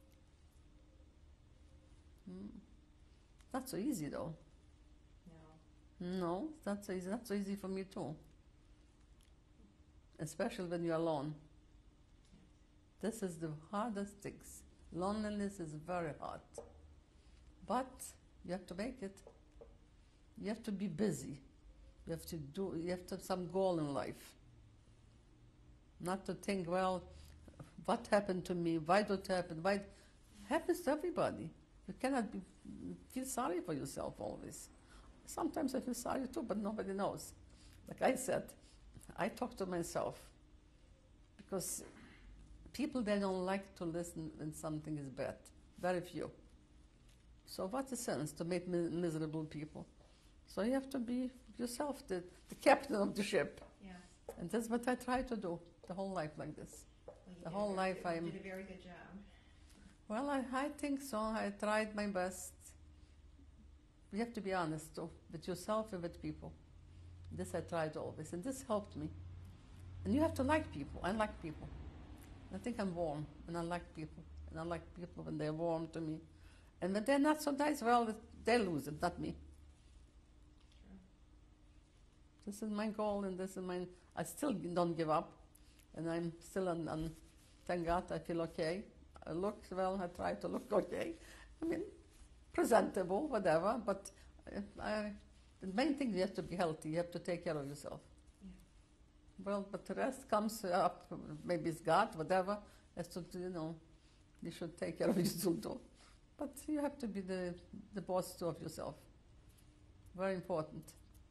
Mm. Not so easy though. No. No, it's not so easy. Not so easy for me too. Especially when you're alone. This is the hardest things. Loneliness is very hard. But you have to make it. You have to be busy. You have to do, you have to have some goal in life. Not to think, well, what happened to me? Why did it happen? Why? It happens to everybody. You cannot be, feel sorry for yourself always. Sometimes I feel sorry too, but nobody knows. Like I said, I talk to myself because people, they don't like to listen when something is bad. Very few. So what's the sense to make mi- miserable people? So you have to be yourself, the, the captain of the ship. Yeah. And that's what I try to do, the whole life like this. Well, you The did whole a very life good- I'm- You did a very good job. Well, I, I think so. I tried my best. You have to be honest too, with yourself and with people. This I tried always, and this helped me. And you have to like people. I like people. I think I'm warm, and I like people. And I like people when they're warm to me. And when they're not so nice, well, they lose it, not me. True. This is my goal, and this is my. I still don't give up, and I'm still on. on thank God, I feel okay. I look well. I try to look okay. I mean, presentable, whatever. But I, I, the main thing, you have to be healthy. You have to take care of yourself. Yeah. Well, but the rest comes up. Maybe it's God, whatever. As to, you know, you should take care of yourself too. But you have to be the the boss too of yourself. Very important.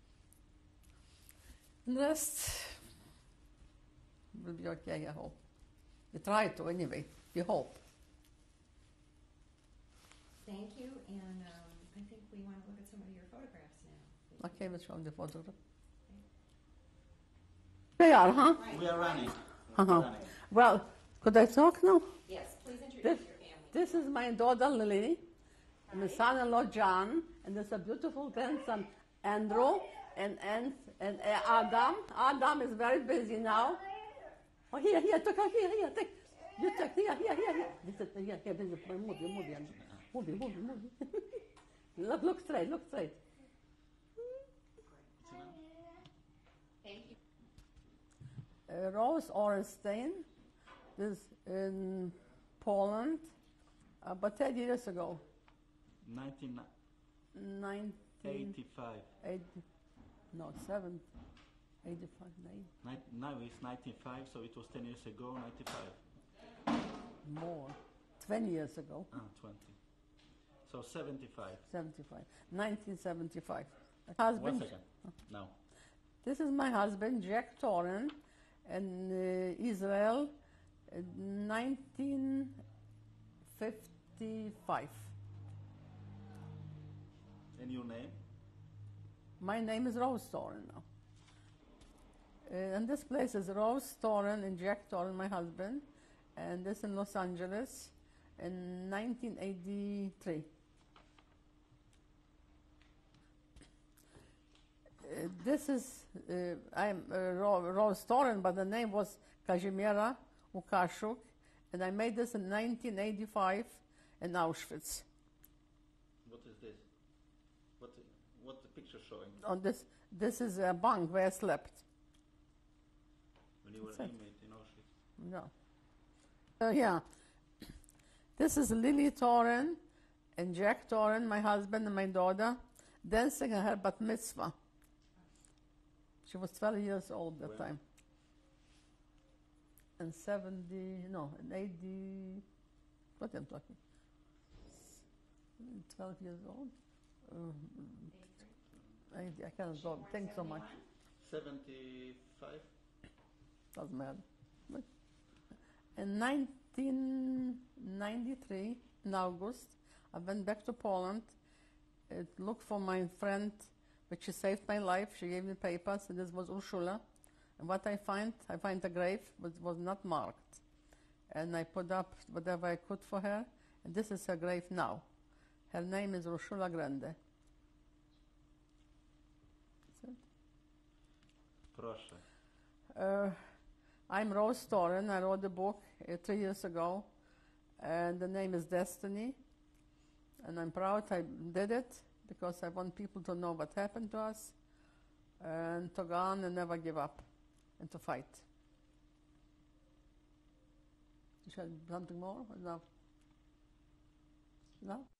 And the rest will be okay, I hope. You try to anyway. You hope. Thank you, and um, I think we want to look at some of your photographs now. Okay, let's show the photograph. They are, huh? Right. We are running. Uh-huh. Running. Well, could I talk now? Yes, please introduce This, your family. this is my daughter Lily, and my son-in-law John, and there's a beautiful grandson Andrew, and and and uh, Adam. Adam is very busy now. Oh, here, here, take, here, here, take. You take, here, here, here, here. This is, here, here, this is, move, you, move, Andrew. Move, you, move, you, move. You. Look, look straight, look straight. Thank you. Uh, Rose Orenstein, this in Poland, uh, but ten years ago, nineteen nineteen eighty-five. eighty, no, seven, eighty-five, nine, Nin- now it's ninety-five, so it was ten years ago, ninety-five. more, twenty years ago, Ah, twenty. So seventy-five. seventy-five, nineteen seventy-five. One Husband, second. Now. this is my husband, Jack Toren, in uh, Israel, uh, nineteen fifty-five. And your name? My name is Rose Toren now. Uh, and this place is Rose Toren and Jack Toren, my husband. And this in Los Angeles in nineteen eighty-three. Uh, this is, uh, I'm uh, Ro- Rose Toren, but the name was Kazimiera Łukaszuk. And I made this in nineteen eighty-five in Auschwitz. What is this? What what the picture showing? On this, this is a bunk where I slept. When you were That's it. inmate in Auschwitz. No. Uh, yeah. This is Lily Toren and Jack Toren, my husband and my daughter, dancing at her bat mitzvah. She was twelve years old that When? time. And seventy, no, and eighty, what am I talking? S- twelve years old? Uh, I, I can't go, think so much. seventy-five? Doesn't matter. But in nineteen ninety-three, in August, I went back to Poland uh, to look for my friend, which she saved my life. She gave me papers, and this was Ursula. And what I find, I find a grave, but it was not marked. And I put up whatever I could for her, and this is her grave now. Her name is Ursula Grande. That's it. Proszę. Uh, I'm Rose Toren. I wrote the book uh, three years ago, and the name is Destiny. And I'm proud I did it because I want people to know what happened to us and to go on and never give up and to fight. You said something more? No? No?